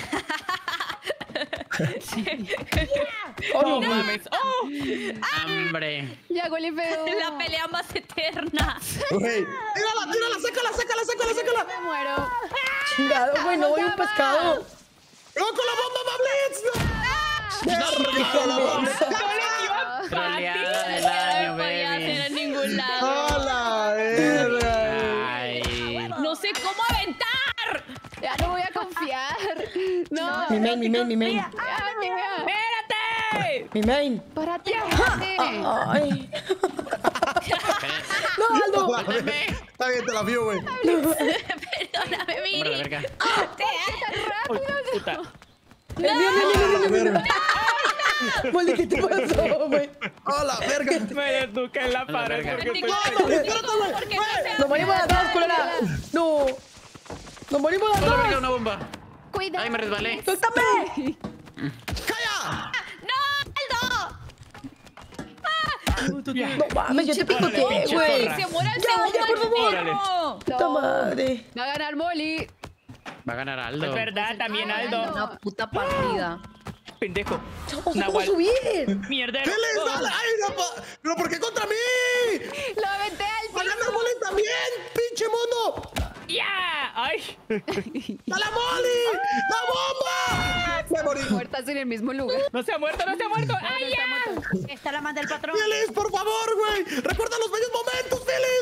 ¡Oh, mames! ¡Oh! Hombre. Ya, huele feo. La pelea más eterna. Güey, tírala, sácala. Me muero. Chingado, güey, no voy a un pescado. ¡No, con la bomba, Mablitz! ¡Verga, la bomba! Troleada del año, No podía hacer baby. en ningún lado. ¡A la verga! Ay. No sé cómo aventar. Ya no voy a confiar. No. Mi main. Ah, mira. ¡Espérate! Mi main. Párate. Ay. No, Aldo. Suéltame. Está bien, te la fío, güey. Perdóname, Hombre, la Miri. verga. ¡Oh, puta! Mira, mira. Molly, ¿qué te pasó, güey? ¡A la verga! Me desnuqué en la pared verga. porque estoy... Porque no se Nos morimos las dos, culera. No. Nos morimos las ¡Hola, verga, dos. una bomba! Cuidado. ¡Ay, me resbalé! ¡Suéltame! ¡Calla! No mames, yo te picoteé, pinche güey. zorra. se muera el Ya, segundo ya, por favor. perro. Puta madre. Va a ganar Molly. Va a ganar Aldo. Es verdad, también Aldo. Una puta partida. Pendejo. No sé cómo Nahual. subir. Mierdero. ¡Félix, dale! ¡Ay, no! ¿Pero por qué contra mí? Lo aventé al ¡Va a ganar piso. Molly también! ¡Pinche mono! ¡Ya! ¡Ay! ¡A la Molly! ¡La bomba! Me morí. Muertas en el mismo lugar. ¡No se ha muerto, no se ha muerto! ¡Ay, ya! Esta la manda el patrón. ¡Félix, por favor, güey! ¡Recuerda los bellos momentos,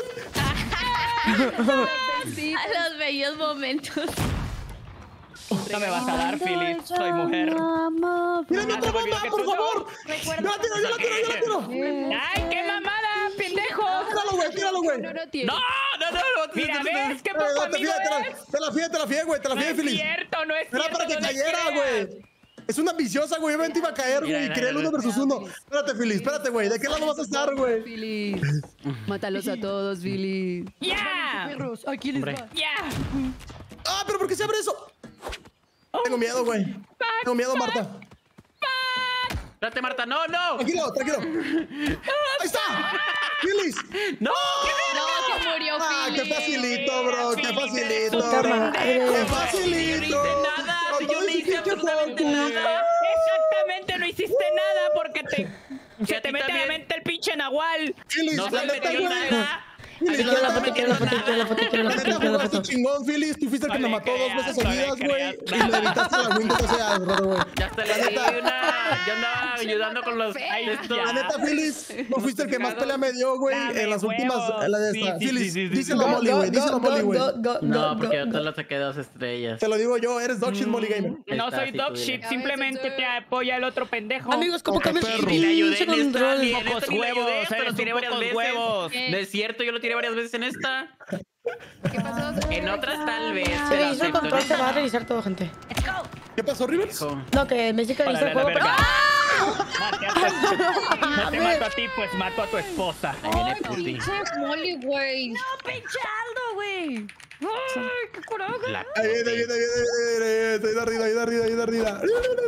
Félix! A los bellos momentos. No me vas a dar, Phyllis. Soy mujer. ¡Mira mi Ah, otra se me olvidó bomba, que por tú no. favor! ¡Yo la tiro, yo la tiro, yo la tiro! ¡Ay, qué mamada, pendejo! ¡Tíralo, güey, tíralo, güey! No tiene. ¡No! Mira, ¿ves? ¡Qué poco amigo es! Te la fié, güey, te la No fié, es Félix. cierto, no es Era cierto. para que no le cayera, creas. güey. Es una ambiciosa, güey. Obviamente iba a caer, Mira, güey. mira, Quería el mira. 1 versus 1. Espérate, Félix, espérate, güey. ¿De qué lado vas a estar, güey? Billy. Mátalos a todos, Billy. ¡Ya! Perros, aquí les Hombre. va. ¡Ya! ¡Ah, pero por qué se abre eso! Tengo miedo, güey. Tengo miedo, Marta. ¡Espérate, Marta! ¡No, no! Tranquilo, tranquilo. ¡Ahí está! ¡Félix! ¡No! No, que murió ¡Ah, qué Phyllis. facilito, bro! ¡Qué facilito! Puta madre. ¡Qué Yo no facilito! hice nada, si yo no hice absolutamente nada. Exactamente, no hiciste nada porque a se ti te mete a la también. mente el pinche Nahual. Félix, No la se neta, metió güey. nada. Félix, Quiero la foto, quiero la foto, quiero la foto, quiero la La foto, neta, quiero la jugaste foto. chingón, Félix. Tú fuiste el que No me le mató 2 veces creas, no le seguidas, güey. creas. Y me evitaste la win de 12 años, güey. Ya hasta le di una... Yo andaba ayudando con los... Ay, estos- La neta, Félix, no fuiste el que más pelea me dio, güey, Dame en las últimas... huevos. En la de Sí, esta. sí, Félix, sí, sí, díselo sí. a Molly, güey, díselo a Molly, güey. No, porque yo solo saqué 2 estrellas. Te lo digo yo, eres Dogshit Molly Gamer. Ahí No está, soy sí, dog tú shit, dile. simplemente te apoya el otro pendejo. Amigos, ¿cómo Poca cambias perro. Y le ayudé pinche en esta, control? y en esta Pocos ni le ayudé, huevos, pero eres lo tiré un varias pocos veces. huevos. No es cierto, yo lo tiré varias veces en esta. ¿Qué pasó? En otras tal vez. Se pero reinició el acepto, control, en se va a esta reiniciar todo, gente. ¿Qué pasó, Rivers? no. No, que me dice que reinició el Órale, juego, la pero... verga. ¡Ah! No te mato a ti, pues mato a tu esposa. Ahí viene Puti. Pinche Molly, güey. No, pinche Aldo, güey. Ay, qué coraje. La Ahí viene, Puti. viene. Estoy de arriba, ahí de arriba, ahí de arriba.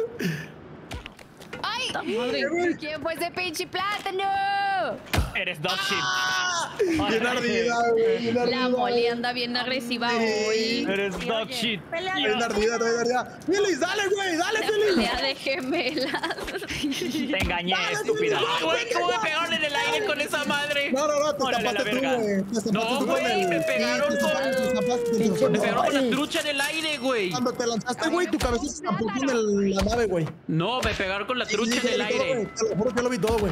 ¡Ay! ¿Quién fue ese pinche plátano? Eres dog shit. Bien ardida, güey, bien ardida. La Molly anda bien agresiva hoy. Eres Sí, dog oye, shit. pelea. Bien ardida, bien ardida. Félix, dale, güey, dale, Félix. Pelea de gemelas. Te engañé, estúpida. Ay, güey, ¿cómo me pegaron en el aire con esa madre? No, te Órale, la tapaste tú, verga. güey. Te tapaste No, tú con güey, el- me pegaron Sí, con- te tapaste, te Pinche Me pegaron con la Ay. trucha en el aire, güey. Cuando te lanzaste, güey, tu cabeza se estampó con la nave, güey. No, me pegaron con la trucha Sí, en el yo lo vi todo, aire. güey. Te lo juro que yo lo vi todo, güey.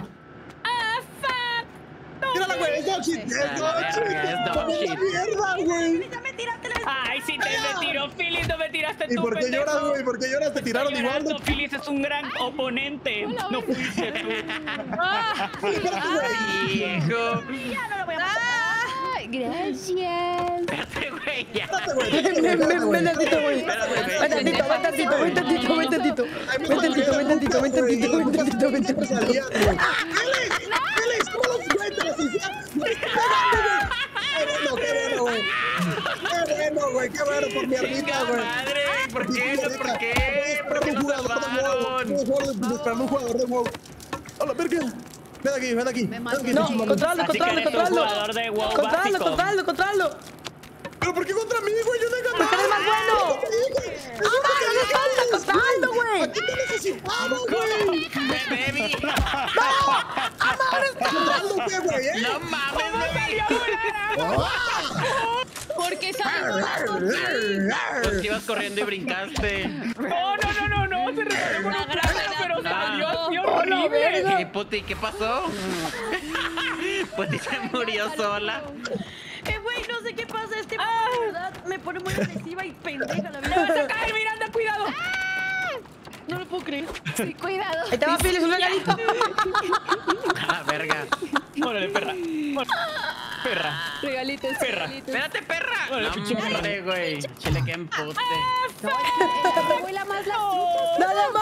Mírala, güey, es Dogshit. Es Dogshit. Es Dogshit. Dogshit. Mierda, güey. Ya me tiraste la... Ay, sí te me tiró Phyllis, no me tiraste ¿Y tú, por qué pendejo. lloras, güey? ¿Por qué lloras? Te tiraron Estoy igual, llorando, ¿no? Phyllis es un gran oponente. No fuiste tú. Espérate, güey. Viejo. Ya no lo voy a matar. Ay, gracias. Espérate, güey, ya. Espérate, güey. Espérate, Ven tantito, güey. Espérate, Ven tantito, ven tantito, ven tantito, ven tantito. Ay, Ven tantito, ven tantito, ven tantito, ven tantito, ven Siempre tantito. salían, güey. ¡Félix! ¿Cómo los güey? Te los hicieron. ¡No está pegando, güey! ¡Qué bueno, güey! ¡Qué bueno, güey! ¡Qué bueno por mi ardita, Chinga güey! madre, ¿por qué? ¿Por qué? ¿Por qué un nos jugador de salvaron? WoW. Esperando un jugador de WoW. ¡A la verga! Ven aquí, ven aquí. Me mato. Ven aquí, No, chingón. controlalo, Así que controlalo, eres un controlalo. jugador de WoW Controlalo, básico. controlalo, controlalo. ¿Pero por qué contra mí, güey? Yo no he ganado. Porque eres más bueno. ¡Ah, no falta! ¡Controlalo, güey! Aquí te necesitamos, güey. Baby. Controlando, ¿qué, güey? No mames, baby. Porque sabes Pues que ibas corriendo y brincaste. No, se regaló con La un plátano, pero gravedad. salió así Oh, la horrible. verga. ¿Y Puti, qué pasó? Puti se murió sola. Güey, no sé qué pasa. Este de verdad me pone muy agresiva y pendeja la ¡Te vas a vida. caer, Miranda, cuidado! No lo puedo creer. Sí, cuidado. Ahí te va, Phyllis, un regalito. Ah, verga. Órale, perra. Perra. Regalitos, Perra. regalitos. Espérate, perra. Hola, No, pinche perra. hombre, güey. Chile que empute. No, ella fue la más laxita. No, no,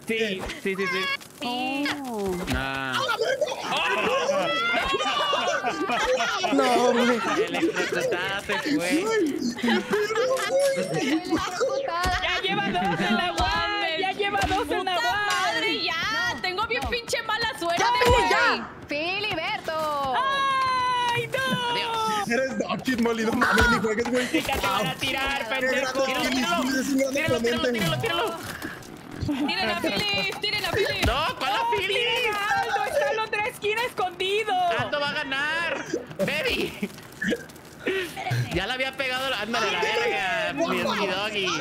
Sí. Oh. Ah. No, güey. Electrocutada se fue. Ya lleva 2 en la UAM. Ya lleva 2 en la ¡Puta UAM. madre, ya! Tengo bien pinche mala suerte, ¡Ya, güey. ya! ¡Filiberto! ¡Ay, no! Eres Dodgit, Molly. No mames, ni juegues, güey. Ya te van a tirar, pendejo. Tíralo, Tiren a Phyllis, tiren a Phyllis. No, ¿cuál la Philly? Aldo está en la otra esquina escondido. Aldo va a ganar. Baby. Ya la había pegado. Ándale a la verga. Es mi doggy.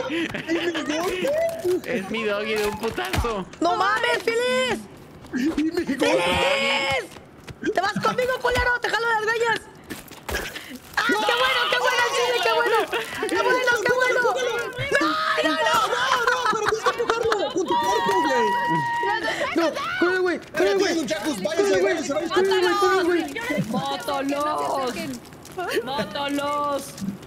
Es mi doggy de un putazo. ¡No mames, Phyllis! ¡Phyllis! ¡Te vas conmigo, culero! ¡Te jalo las greñas! ¡Ah, qué bueno, Chile, qué bueno! ¡Qué bueno! ¡No! Pero tienes que empujarlo con tu cuerpo, güey. ¡No! ¡Corre, güey! ¡Corre, güey! Muchachos, váyanse, váyanse. ¡Corre, güey! ¡Mótolos!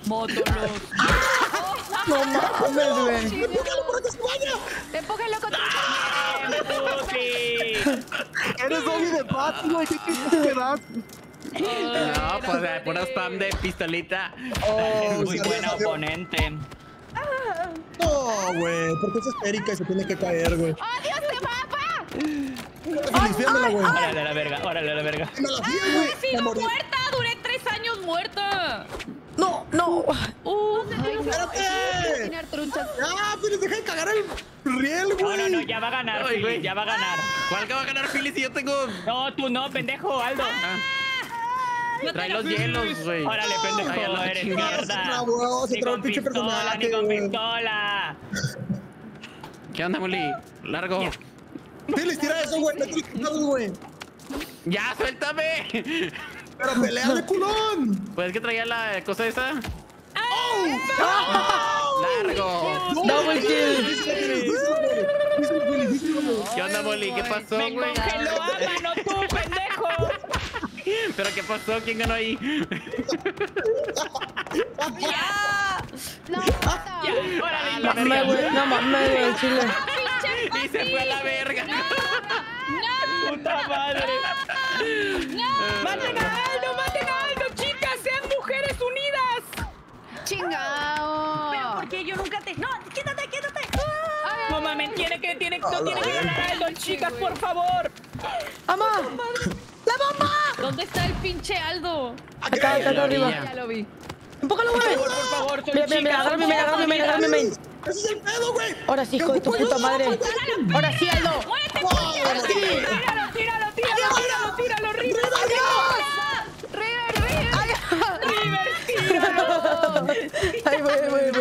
¡No mames, güey! ¡Empújalo con tu... Puti. Eres doggy de Pat, güey. ¿Qué quieres que das? No, pues de puro spam de pistolita. Es muy buena oponente. No, güey. Porque es esférica y se tiene que caer, güey. ¡Adiós, este mapa! Felicidémosla, güey. Órale a la verga, órale a la verga. Me la fío, güey. ¡Sigo Me morí. muerta! ¡Duré 3 años muerta! ¡No, no! ¡Espérate! Tirar truchas. ¡Ah, pero deja de cagar el riel, güey! No, ya va a ganar, Ay, güey. Philly, ya va a ganar. ¿Cuál que va a ganar Philly si yo tengo? No, tú no, pendejo, Aldo. Trae los hielos, güey. Órale, pendejo, Ay, a la eres chingada. mierda. Se Ni trabó con el pinche pistola, personaje, ni con güey. pistola. ¿Qué onda, Molly? Largo. Phyllis, tira eso, güey. Mete los putados, güey. ¡Ya, suéltame! Pero peleale, culón. Pues es que traía la cosa esa. ¡Largo! ¡Double kill! ¿Qué onda, Molly? ¿Qué pasó, Me güey? congeló a mano tú, pendejo. ¿Pero qué pasó? ¿Quién ganó ahí? No, Ya, órale, la la Mames, verga. güey. No mames, güey, Chile. Y se fue a la verga. Puta madre. ¡Maten a Aldo, chicas! ¡Sean mujeres unidas! chingao. Pero porque yo nunca te... No, quítate. No mames, no tiene que ganar Aldo, chicas, por favor. ¡Ama! ¡La bomba! ¿Dónde está el pinche Aldo? Acá arriba. Ya lo vi. ¡Empújalo, güey! Por favor, soy Mira, chicas. agárrame, main. Ese es el pedo, güey. Ahora sí, hijo de tu puta madre. Ahora sí, Aldo. Tíralo, River. River, tíralo. Ay, güey.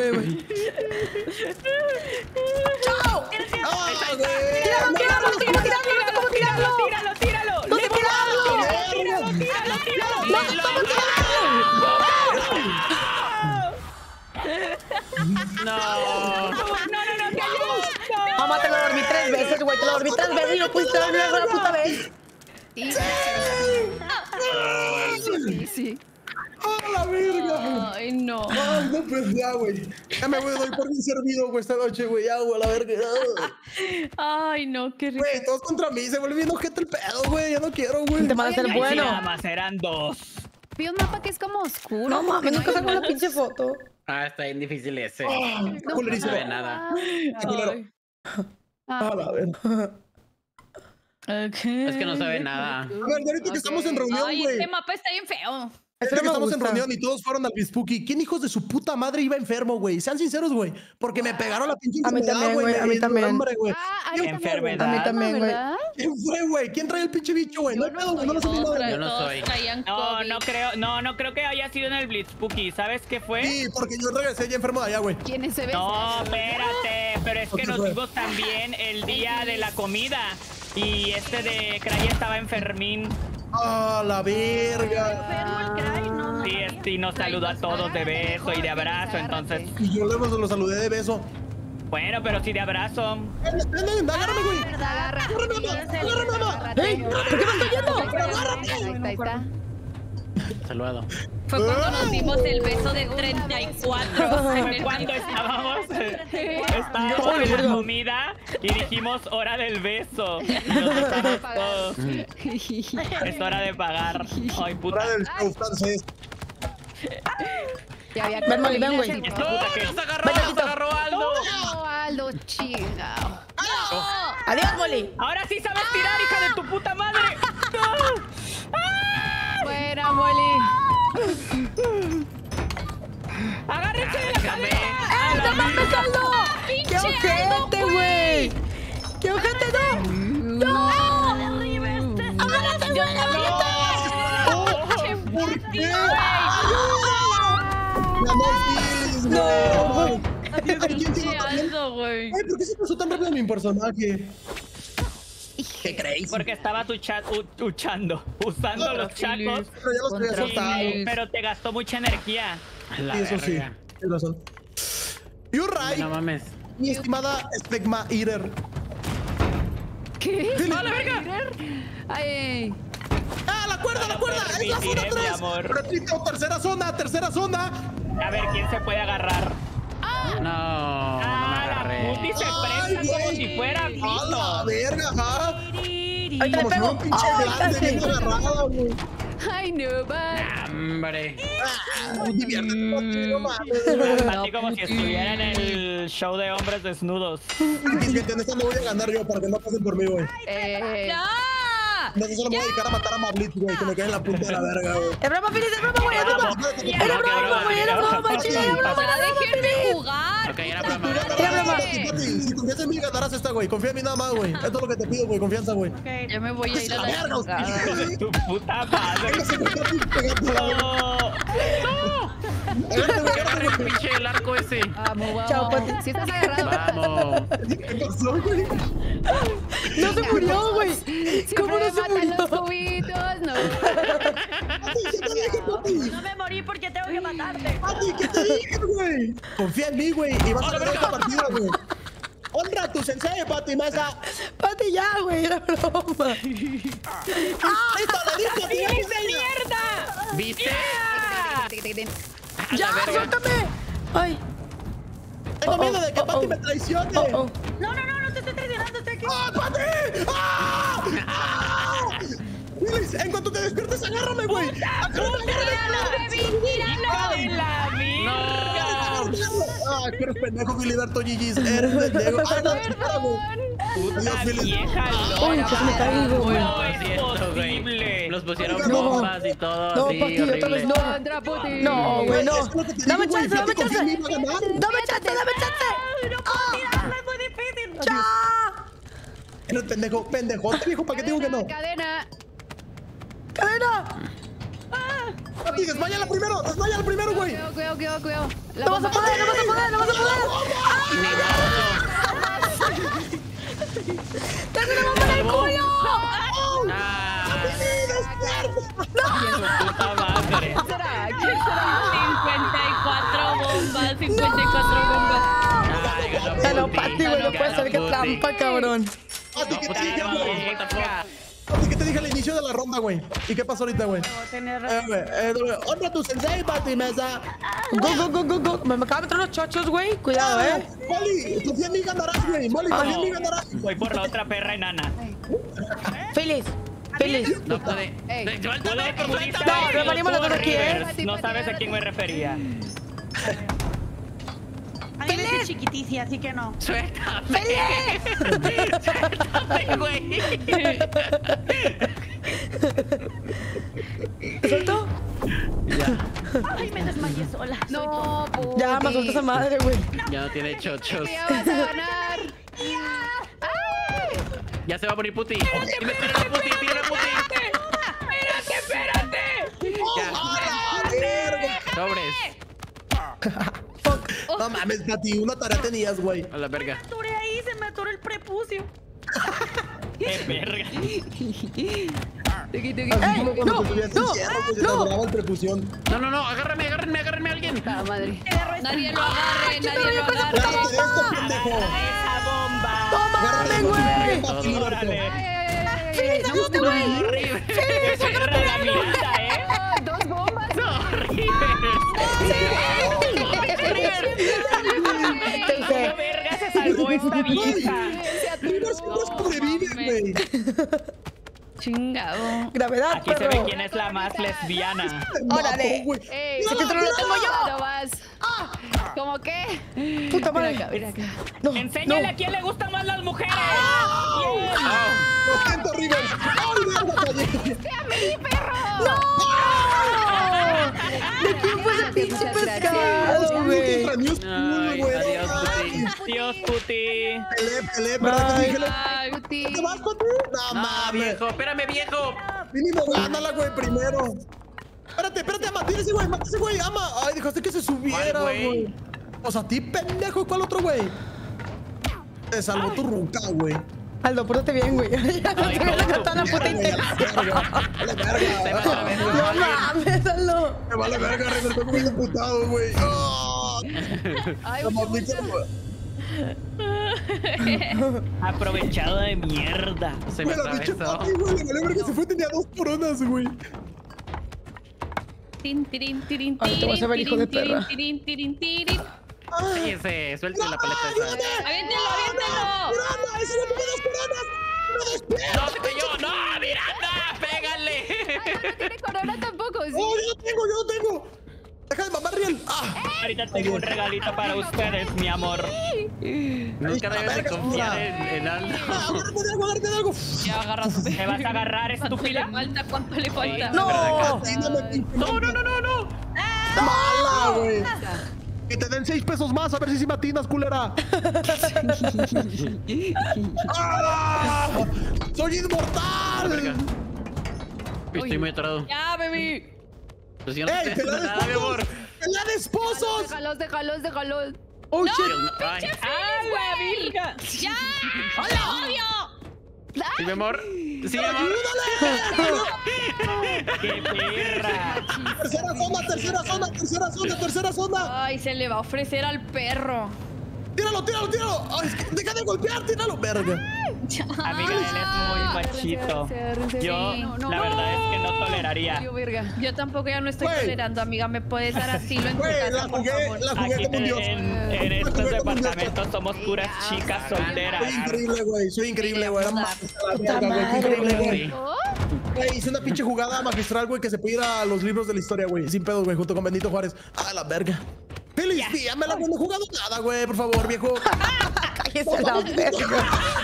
¡Chao! ¡Tíralo! ¿Cómo tirarlo? Tíralo. ¿Dónde tirarlo? No. Mamá, te lo dormí 3 veces, güey. Te lo dormí 3 veces y no pudiste dormir una puta vez. Sí. ¡Ah, la verga! Ay, no. Ay, no, pues ya, güey. Ya me voy, doy por bien servido, güey, esta noche, güey. Ya, güey, a la verga. Ay, no, qué rico. Güey, todos contra mí. Se vuelve bien ojete el pedo, güey. Ya no quiero, güey. Te van a hacer Oigan, bueno. Nada más eran 2. Vi un mapa que es como oscuro. No mames, nunca saco la luz. pinche foto. Ah, está bien difícil ese. Ah, No, No culerísimo. se ve nada. Culero. Ah, A la verga. Es que no se ve nada. A ver, ya ahorita que estamos en reunión, Ay, güey. este mapa está bien feo. Ahorita que me estamos en gusta. reunión y todos fueron al Spooky. ¿Quién hijos de su puta madre iba enfermo, güey? Sean sinceros, güey. Porque me pegaron la pinche A mí enfermedad, también, güey, a mí me dio también. hambre, güey. a ¿Quién mí fue, también. güey? A mí también, güey. ¿Verdad? ¿Quién fue, güey? ¿Quién trae el pinche bicho, güey? No hay pedo, güey. No lo sé ni nada, Yo güey. no Todos soy. traían COVID. No creo que haya sido en el Blitzpooky. ¿Sabes qué fue? Sí, porque yo regresé ya enfermo de allá, güey. ¿Quiénes se ven? No, espérate, pero es que nos vimos también el día de la comida y este de Cray estaba enfermín. ¡Ah, la verga! Enfermo el Cry, no. Sí, y nos saludó a todos de beso y de abrazo, entonces... Y yo luego se lo saludé de beso. Bueno, pero sí de abrazo. Ven, agárrame, güey. Agárrate. Agárrame, mamá. Agárrame, mamá. ¡Ey! ¿Por qué me estoy yendo? Ahí está. Saludado. Fue cuando nos dimos el beso de 34. en el Cuando estábamos en la comida y dijimos hora del beso. Y nos besamos todos. Es hora de pagar. Ay, puta. Hora del show francés. Ya había Ven, Molly, ven, güey. Esta puta que- ¡Se agarró Aldo! No, Aldo, chingao. Adiós, Molly. Ahora sí sabes tirar, hija de tu puta madre. Buena, Molly. Agárrense de la Déjame. cadera. ¡No mames, Aldo! ¡Qué ojete, güey! ¡Qué ojete, no! ¡No! ¡Agárrate, güey! ¿Por qué? Ganó Phyllis, No, güey. Pinche ¿Quién tiró también? Aldo, güey. Ay, ¿por qué se pasó tan rápido mi personaje? ¿Qué creéis? Porque estaba usando los chacos. Pero ya los había soltado. Pero te gastó mucha energía. A la Sí, eso sí. verga. Tienes razón. You're right, No mames. mi estimada Spegma Eater. ¿Qué? ¡A la verga! Ay, ¡Ah, la cuerda, la cuerda! ¡Es la zona permitiré, mi 3! amor. Repito, tercera zona. A ver quién se puede agarrar. No, no me Ah, la agarré. puti se Ay, presta como güey. si fuera ¡A la pito. verga, ajá! Ahorita le Como si fuera pego. un pinche ¡Ay, grande casi! bien agarrada, güey. ay, no, va. Hombre. Diviértete, no mames. Así como si estuviera en el show de hombres desnudos. Y que en esta no voy a ganar yo para que no pasen por mí, güey. ¡Ya! No, solo me voy a dedicar a matar a Mablit, güey, que me cae en la punta de la verga, güey. ¡Es broma, Phyllis! ¡Es broma, güey! ¡Es broma! ¡Era broma, güey! ¡Era broma, chile! ¡Era broma! ¡Ya déjenme jugar! Ok, era broma. Era broma. Pati, si confías en mí, ganarás esta, güey. Confía en mí nada más, güey. Esto es lo que te pido, güey. Confianza, güey. Ya me voy a ir a La la verga, chingada. Hijo de tu puta madre. Pégate la verga. No. Agárrate, güey, Agarra el pinche el arco ese. Vamos, vamos. Chao, Pati. Si estás agarrado. Vamos. ¿Qué pasó, güey? ¡No se murió, güey! ¿Cómo no se Siempre matan los murió? cubitos, no. Pati, ¿qué te dije, Pati? No me morí porque tengo que matarte. Pati, ¿qué te dije, güey? Confía en mí, güey. Y vas a ganar esta partida, güey. Honra a tu sensei, Pati, mesa. Pati, ya, güey! ¡Era broma! ¡Listo, le di, Pati! ¡De mierda! ¿Viste? ¡Ya, suéltame! ¡Ay! Tengo miedo de que Pati me traicione. Oh, oh. No, te estoy traicionando, estoy aquí. ¡Ah, Pati! ¡Ah! ¡Ah! Willis, en cuanto te despiertes, agárrame, güey. Agárrame, ¡Hijo de la virga! Ah, que eres pendejo, Filiberto Gigis. Eres pendejo. Ah, no, espera, güey. ¡Puta Adiós, Phyllis. vieja ¡Uy, loca! casi me caigo, güey! No es Siento, güey. posible. Nos pusieron No. bombas y todo. No, sí, Pati, otra vez horrible. no. Contra Putin. No, güey, no. Es lo que te Dame digo, güey, chance, dame Pati confía en mí, chance. va a ganar. ¡Dame chance, dame chance! No puedo tirarla, es muy difícil. ¡Ya! Eres pendejo, pendejote, viejo, ¿para qué te digo que no? Cadena. ¡Cadena! Pati, desmayala primero, güey. Cuidado. La ¡No vas a bomba. poder, no vas a poder, no vas a poder! ¡Tengo una bomba en el culo! Ah, ¡Puta madre! ¿Quién será? ¿Quién será? 54 bombas, 54 bombas. ay, ganó Ganó Puti, Pati, güey, no puede ser que ganó trampa, cabrón. Pati, ¿qué te Puti. dije, No, güey? what the fuck. Pati, ¿qué te dije al inicio de la ronda, güey? ¿Y qué pasó ahorita, güey? Tener razón. Güey, honra a tu sensei, Pati, mesa. Go. Me acaban de entrar los chochos, güey. Cuidado, Molly, confía en mí, ganarás, güey. Molly, confía en mí, ganarás. Voy por la otra perra enana. Phyllis. No puede. Ey. Suéltame, Tú suéltame. diste No, no venimos los dos aquí, Rivers, no sabes a quién me refería. A mí me dice chiquiticia, así que no. Suéltame. Suéltame, güey. ¿Te suelto? Ay, me desmayé sola. No, Putin. Ya, me suelta esa madre, güey. Ya no tiene chochos. Ya vas a ganar. ¡Ay! Ya se va a morir Puti. Tírale Puti, tírale Puti. ¡Espérate! ¡A la verga! Sobres. Fuck. No mames, Pati, una tarea tenías, güey. A la verga. Me atoré ahí, se me atoró el prepucio. ¡Qué verga! Así como cuando te subías al cierro, pues se te atoraba el prepución. No, agárrame a alguien. La madre. Nadie lo agarre, nadie lo Agárrate agarre. de esto, pendejo. ¡Esa bomba! Agárrate de güey! Pati, Filiberto. ¡Órale! ¡Phyllis, ayúdate, güey! Horrible. ¡Esa es la mirada, ¿eh? Dos mató esta vieja. Primero siempre sobrevive, güey. Chingado. Gravedad, Aquí se ve perro. quién es la más lesbiana. ¡Órale! Güey. ¡Ey! ¡Ese título lo tengo yo! No más. ¿Cómo qué? ¡Puta Mira madre! acá, mira acá. No, Enséñale no. a quién le gustan más las mujeres. Lo siento, River. ¡Ay, verga, fallé! ¡A mí, perro! ¿De quién fue ese pinche Muchas gracias. pescado, güey? Contra News Pool, Ay, güey. adiós, Puti. Dios, puti. Pelé, ¿verdad que dije? Ay, Puti. ¿Te vas, Pati? No, No, mames. viejo, espérame, viejo. Mínimo, gánala, güey, primero. Espérate, ama, tira ese güey, mata ese güey, ama. Ay, dejaste que se subiera, ¿Cuál, güey? güey. O sea, a ti, pendejo, ¿cuál otro, güey? Te salvó tu ruca, güey. Aldo, pórtate bien, güey. Ya no te voy a cantar la puta intensa. Vale, verga. Se va otra vez, güey. No mames, Aldo. Me vale verga, River, estoy muy imputado, güey. ¡Ah! Ay, La mucho, maldita, mucho. Aprovechado de mierda. Se me güey, la pinche atravesó. Pati, güey, le vale verga, se fue, tenía 2 coronas, güey. tin, tirin, tirin, Ay, te vas a ver, hijo de tirin, perra. tirin, tirin, tirin. Cállese, suelte la paleta esa. ¡Aviéntelo, aviéntelo! ¡Corona! ¡Ese no tiene 2 coronas! ¡No despierta! ¡No, se cayó! ¡No, Miranda! ¡Pégale! No tiene corona tampoco, ¿sí? ¡Oh, yo lo tengo! ¡Deja de mamar, Riel! ¡Ah! Ahorita tengo un regalito para ustedes, mi amor. Nunca debes de confiar en Aldo. Agárrate de algo. Ya agarraste. ¿Me vas a agarrar, ¿Cuánto le estúpida? falta? ¿Cuánto le falta? ¡No! No, no. ¡Mala, güey! Que te den 6 pesos más, a ver si sí me atinas, culera. ¡Ah! ¡Soy inmortal! Estoy muy atorado. ¡Ya, baby! Pues yo no ¡Ey, estoy pelea haciendo de nada, mi amor. esposos! ¡Pelea de esposos! Déjalos. ¡Oh, shit! Ay, ¡Ah, la virga! ¡Ya! ¡Hola, odio! ¿sí, mi amor? Sí, mi amor. ¡Qué perra! Tercera zona. Ay, se le va a ofrecer al perro. ¡Tíralo! Ay, es que deja de golpear, tíralo, verga. Amiga, él es muy machito. Yo, la verdad es que no toleraría. Yo tampoco ya no estoy Güey. tolerando, amiga. ¿Me puedes dar asilo en tu Güey, casa, por favor? la jugué Aquí como un dios. en estos departamentos somos puras chicas solteras. Soy increíble, güey. Era más. Puta madre, güey. Sí. Güey, hice una pinche jugada magistral, güey, que se puede ir a los libros de la historia, güey. Sin pedos, güey, junto con Benito Juárez. ¡Ah, la verga! ¡Feliz día! Me la no he jugado nada, güey, por favor, viejo. Cállese la verga.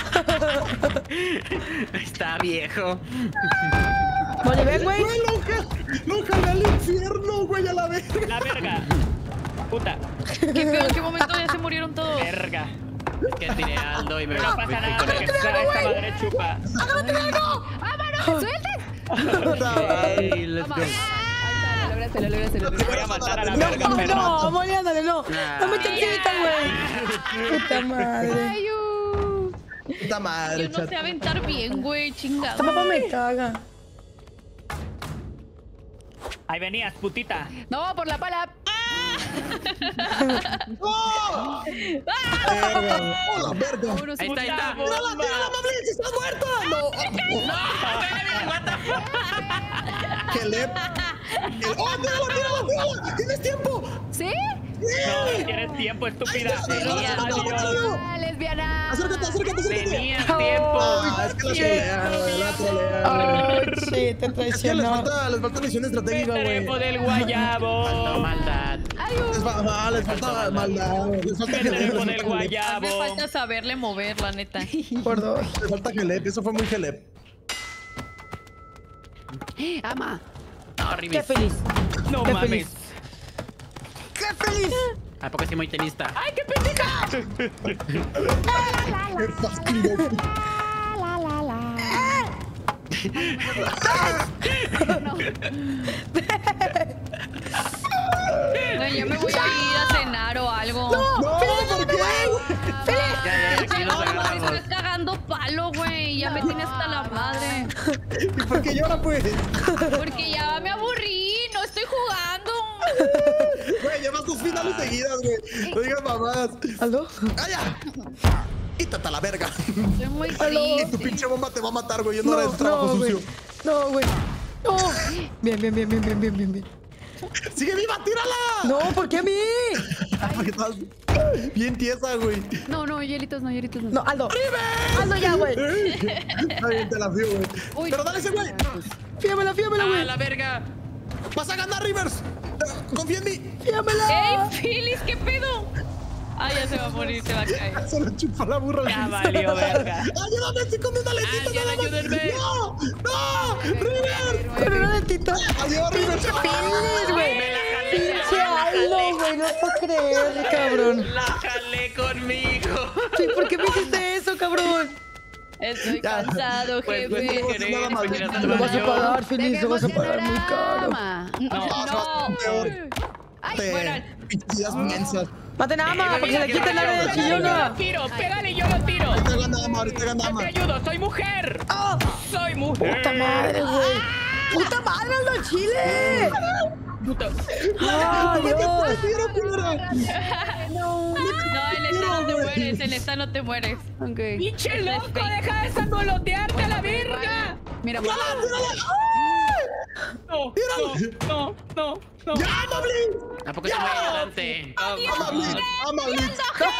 Está viejo. Vale, ven, güey. Güey, lo jalé al infierno, güey, a la verga. La verga. Puta. ¿Qué feo? ¿En qué momento ya se murieron todos? Verga. Que tiré a Aldo y me No pasa fui nada con porque él. esta madre chupa. Ay, let's go. Lo lograste. Te voy a matar a la No, verga, perra. no, Moliándole, no. No me chancita, güey. Puta madre. Puta madre, Yo no chat. sé aventar bien, güey, chingado. Esta papá me caga. Ahí venías, putita. No, por la pala. ¡Oh! ¡Oh, la verga! Ahí está. ¡Tírala, Mablis! ¡Estás muerta! ¡No! ¡Kelep! ¡Oh, tírala! ¡Tienes tiempo! ¿Sí? No tienes tiempo, estúpida. Ah, lesbiana. Acércate. Tenía tiempo. Ah, es que la trolea. Oh, shit, te Es que les traicionó. falta visión estratégica, güey. Trepo del guayabo. Faltó maldad. Les falta maldad. Les falta Trepo del Me guayabo. falta saberle mover, la neta. Por dos. Les falta Kelep. Eso fue muy Kelep. Ama. No, Qué Rivis. feliz. No Qué mames. feliz. ¡Qué feliz! ¿A poco sí muy tenista? ¡Ay, qué pendeja! ¡Qué fastidio! No, yo me voy a ir a cenar o algo. ¡No! ¿Por qué, güey? Ya, aquí los No, me agarramos. estás cagando palo, güey. Ya me tiene hasta la madre. ¿Y por qué llora, pues? Porque ya me aburrí. No estoy jugando. Güey, llevas 2 finales seguidas, güey. No digas mamás. ¿Aldo? ¡Calla! ¡Quítate a la verga! Estoy muy Y tu triste. pinche bomba te va a matar, güey. Yo no haré tu trabajo güey. sucio. No, güey. No. Bien. ¡Sigue viva! ¡Tírala! No, ¿por qué a mí? Porque estás bien tiesa, güey. No, hielitos no, hielitos no. No, Aldo. Aldo ya, güey. Está bien, te la fío, güey. Uy, Pero dale ese, güey. Fíamela, ¡Ah, güey. la verga! Vas a ganar, Rivers. Confía en mí. Fíamela. ¡Ey, Phyllis, qué pedo! Ah, ya se va a morir, se va a caer. Se lo chupa la burra. Ya valió verga. Ayúdame, estoy con una letita. ¡Alguien, nada más. ayúdenme! ¡No! ¡No! ¡Rivers! Con una letita. ¡Adiós, Rivers! Phyllis, güey. Me la jalé, Pinche Aldo, güey. No puedo creer, cabrón. La jalé conmigo. Sí, ¿por qué me hiciste eso, cabrón? Estoy Ya. cansado, Pues, jefe. no querer, nada más. porque ya te Lo vas a valió. pagar, Phyllis. Lo vas a pagar muy caro. No. Ay, fuera. Pinches mensas. Maten a Ama, para que se le quite el área de chillona. Tiro, pégale y yo lo tiro. Ahorita gana Ama, ahorita gana Yo Ama. te ayudo, soy mujer. ¡Ah! Soy mujer. ¡Puta madre, güey! ¡Puta madre, Aldo Chile! ¡Ah, Dios! ¡Tiro, culera! No, en esta no te mueres, en esta no te mueres. Ok. ¡Pinche loco! ¡Deja de sangolotearte a la verga! Mira, No. ¡Ya, Mabli! ¿A poco se mueve adelante? ¡Ama, Blitz! ¡Ama, Blitz!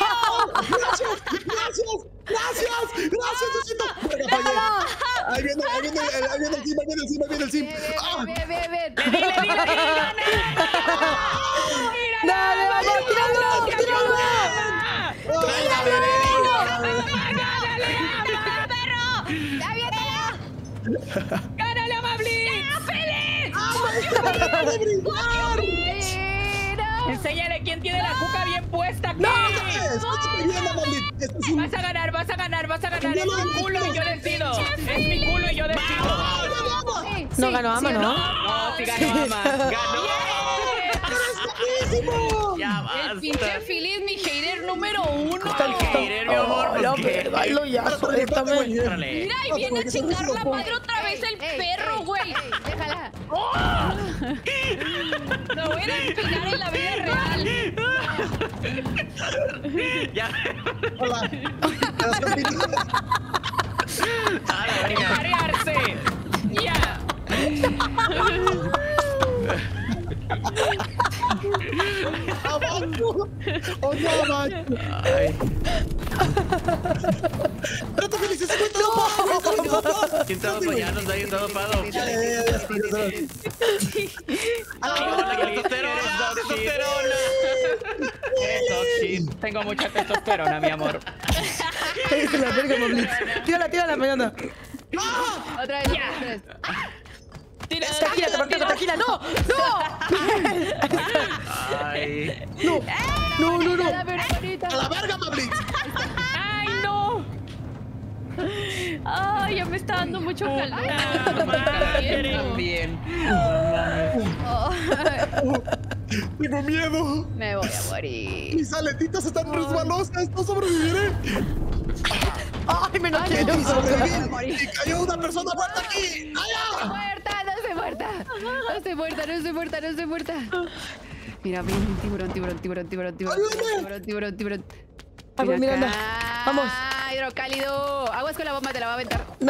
¡Gracias, Diosito! Venga, fallé. Ahí viene el sim. ¡Ah! bien. ¡Dale, vamos! ¡Tíralo! ¡Gánale a Mabli! Enséñale quién tiene la cuca bien puesta aquí. Vas a ganar. Es mi culo y yo decido. No ganó Ama, ¿no? No, sí ganó Ama. Ya basta. El pinche Phyllis, mi hater número 1. Hater, mi amor, pues, La ¿qué? verga, Aldo, ya, suéltame. Órale. Mira, y viene a chingar la madre otra vez el perro, güey. Déjala. Lo voy a empinar en la vida real. Ya. Hola. A la verga. ¡Marearse! ¡Ya! ¡Abajo! ¡Oh, no, abajo! Ay. ¡Espérate, Feliz! ¡Ese cuento no! ¿Quién está apoyando? ¿Está bien dopado? ¡Hola, testosterona! ¡Testosterona! Eres toxic. Tengo mucha testosterona, mi amor. Cállate la verga, Mablitz. Tírala, mañana. Otra vez. Tranquila, ¡no! Ay. ¡No! ¡A la verga, Mablitz! ¡Ay, no! Ay, ya me está dando mucho calor. También. ¡Tengo miedo! Me voy a morir. Mis aletitas están resbalosas. ¡No sobreviviré! ¡Ay, me noqué! ¡Quiero sobrevivir! ¡Y cayó una persona muerta aquí! ¡Allá! No estoy muerta. Mira, tiburón. Vamos, Miranda. Vamos. Hidrocálido. Aguas con la bomba, te la va a aventar. No.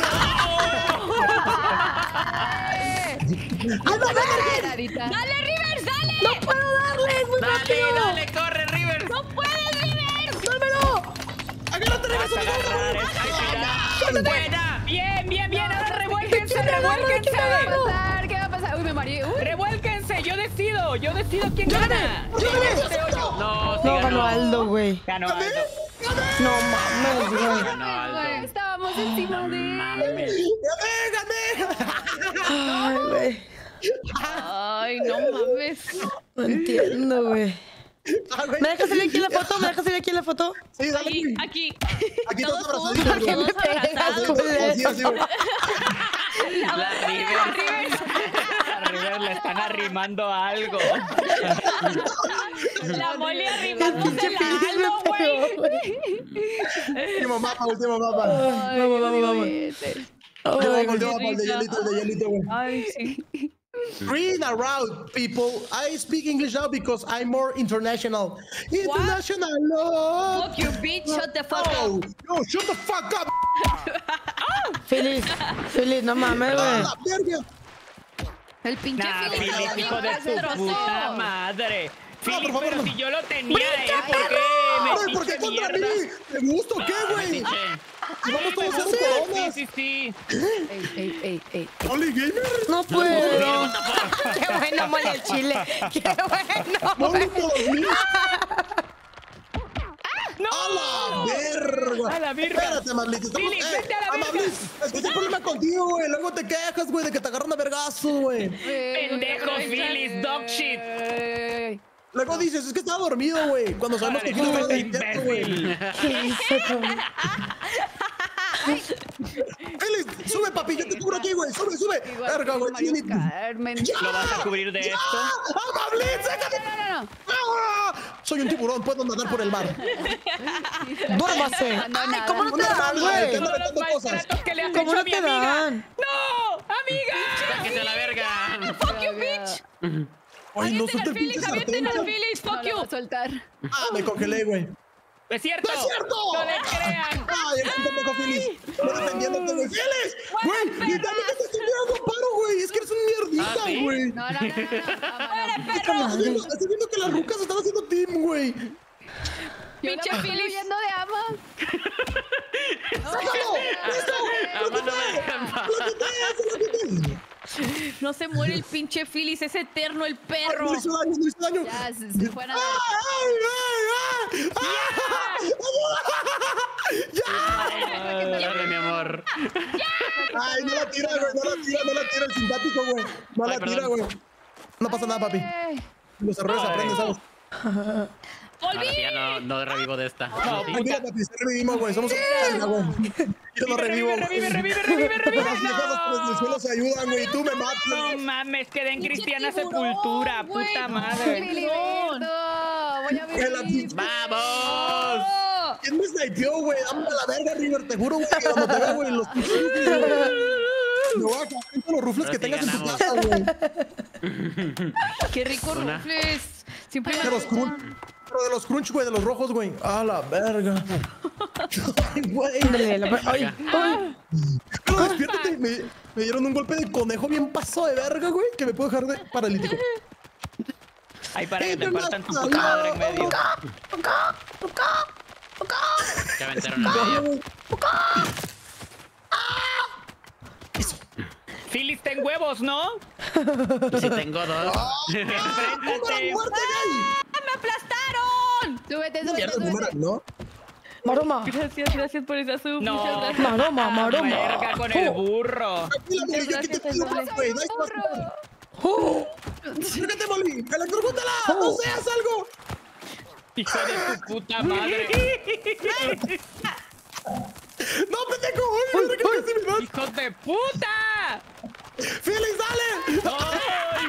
¡Dale, Rivers, dale! ¡No puedo darle! ¡Es muy rápido! Dale, corre, Rivers. ¡No puedes, Rivers! ¡Dálmelo! ¡Agárrate, Rivers! Vas a agarrar esta ¡buena! Bien, ahora revuélquense. ¿Qué va a pasar? Uy, me mareé. Revuélquense, yo decido quién gana. No, sí No ganó Aldo, güey. Ganó Aldo. No mames, güey. Ganó Aldo. Estábamos encima de él. Mames. Ay, güey. Ay, no mames. No entiendo, güey. ¿Me dejas salir aquí en la foto? Sí, dale. Aquí. Aquí Todos todos juntos, abrazaditos, todos abrazados. güey. La Rivers. A River le están arrimando algo. La Molly El arrimándose pinche la Phyllis algo, me güey. pegó, güey. Último mapa. Vamos. Ay, Último mapa, el de hielito, güey. Ay, sí. Read around, people. I speak English now because I'm more international. International. Fuck you, bitch. Shut the fuck Oh, up. no, shut the fuck up. Feliz, no mames, güey. ¡A la verga! El pinche Nah, Phyllis Phyllis, hijo de tu puta madre. Philly, por favor, pero no. si yo lo tenía, ¿por qué Ay, ¿por qué metiste contra mierda? mí? ¿Te gusta o qué, güey? Metiche. Y vamos todos a Sí, hacer coronas. sí. Ey. Oli Gamer. No puedo. What the fuck? Qué bueno, mole el chile. Qué bueno. Oli 2000. ¡A la verga! ¡A la verga! Espérate, Amablito. Philly, vete a la verga. Amablis, es que hay problema contigo, güey. Luego te quejas, güey, de que te agarran a vergazo, güey. Pendejo, Philly, dog shit. Luego dices, es que estaba dormido, güey. Cuando sabemos que quieres estar despierto, güey. Imbécil. Félix, sube, papi. Yo te cubro aquí, güey. Sube. Verga, güey. Carmen. ¿Lo vas a cubrir de esto? ¡Amablis, sácate! No. ¡Ah! Soy un tiburón, puedo nadar por el mar. Duérmase. No, Ay, nada. ¿cómo no te dan, Te güey? ando aventando Los cosas. maltratos que le has ¿Cómo hecho a no mi te amiga. dan? ¡No! ¡Amiga! ¡Sáquese a la verga! Fuck you, bitch. Ay, no Avienten suelta al el pinche Félix, avienten sartén. al Félix, No fuck lo you. voy a soltar. Ah, me congelé, güey. ¡Es cierto! ¡No es cierto! ¡No le crean! ¡Ay, eres un pendejo, Félix! ¡No defendiéndote, güey! ¡Félix! ¡Güey! Literalmente te estoy tirando paro, güey! ¡Es que eres un mierdita, ¿Ah, sí? güey! No. Estoy viendo que las rucas están haciendo team, güey. Pinche Estoy Philly. huyendo de Ama. ¡Sácalo! ¡Listo! ¡Lo Ama, no me quité! dejan pasar. ¡Lo quité! ¡Se lo quité! No se muere el pinche Phillies, es eterno el perro. ¡No le hizo daño! ¡No le hizo daño! Ya, se fueron a ¡Ay, ay, ay! ¡Ya! Dale, mi amor. ¡Ay, no la tira, güey! ¡No la tira el simpático, güey! ¡No Ay, la tira, perdón. güey! No pasa nada, papi. Los errores se aprenden, ¿sabes? Ahora sí ya no revivo de esta. ¿No, sí? Ay, mira, papi, se revivimos, güey. Somos verga, güey. Yo no revivo. Revive. Las viejas por el suelo se ayudan, güey. Y tú me matas. No mames, quedé en cristiana tiburón, sepultura, güey. puta madre. Filiberto. Voy a Que la vivir. pinche- ¡Vamos! ¿Quién me snipeó, güey? Dame a la verga, River. Te juro, güey, que cuando te vea, güey, los pinches rufles, güey. Me voy a acabar con todos los rufles que Pero sí tengas en tu ganamos. casa, güey. Qué rico Una. rufles. Siempre De los crunch. Pero de los crunch, güey, de los rojos, güey. A la verga. Ay, güey. Ándale, ay, ay. Pero despiértate. Me dieron un golpe de conejo bien paso de verga, güey, que me puede dejar de paralítico. Ay, para que te partan tu puta madre en medio. Que aventaron al medio. Phillies, ten huevos, ¿no? Si tengo dos. Enfréntate. ¡Muerte, gay! ¡Me aplastaron! Súbete, Mierda, súbete. número, ¿no? Maroma. Gracias por esa sub. No. Muchas gracias. Maroma. Verga con el burro. Tranquila, Molly, yo aquí te pido más, güey. No hay Burro. Fíjate, Molly. ¡Electrocútala! ¡No seas algo! Hijo de tu puta madre. ¡No, pendejo! ¡Uy, verga, qué agresividad! ¡Hijos de puta! ¡Félix, dale! ¡Ay!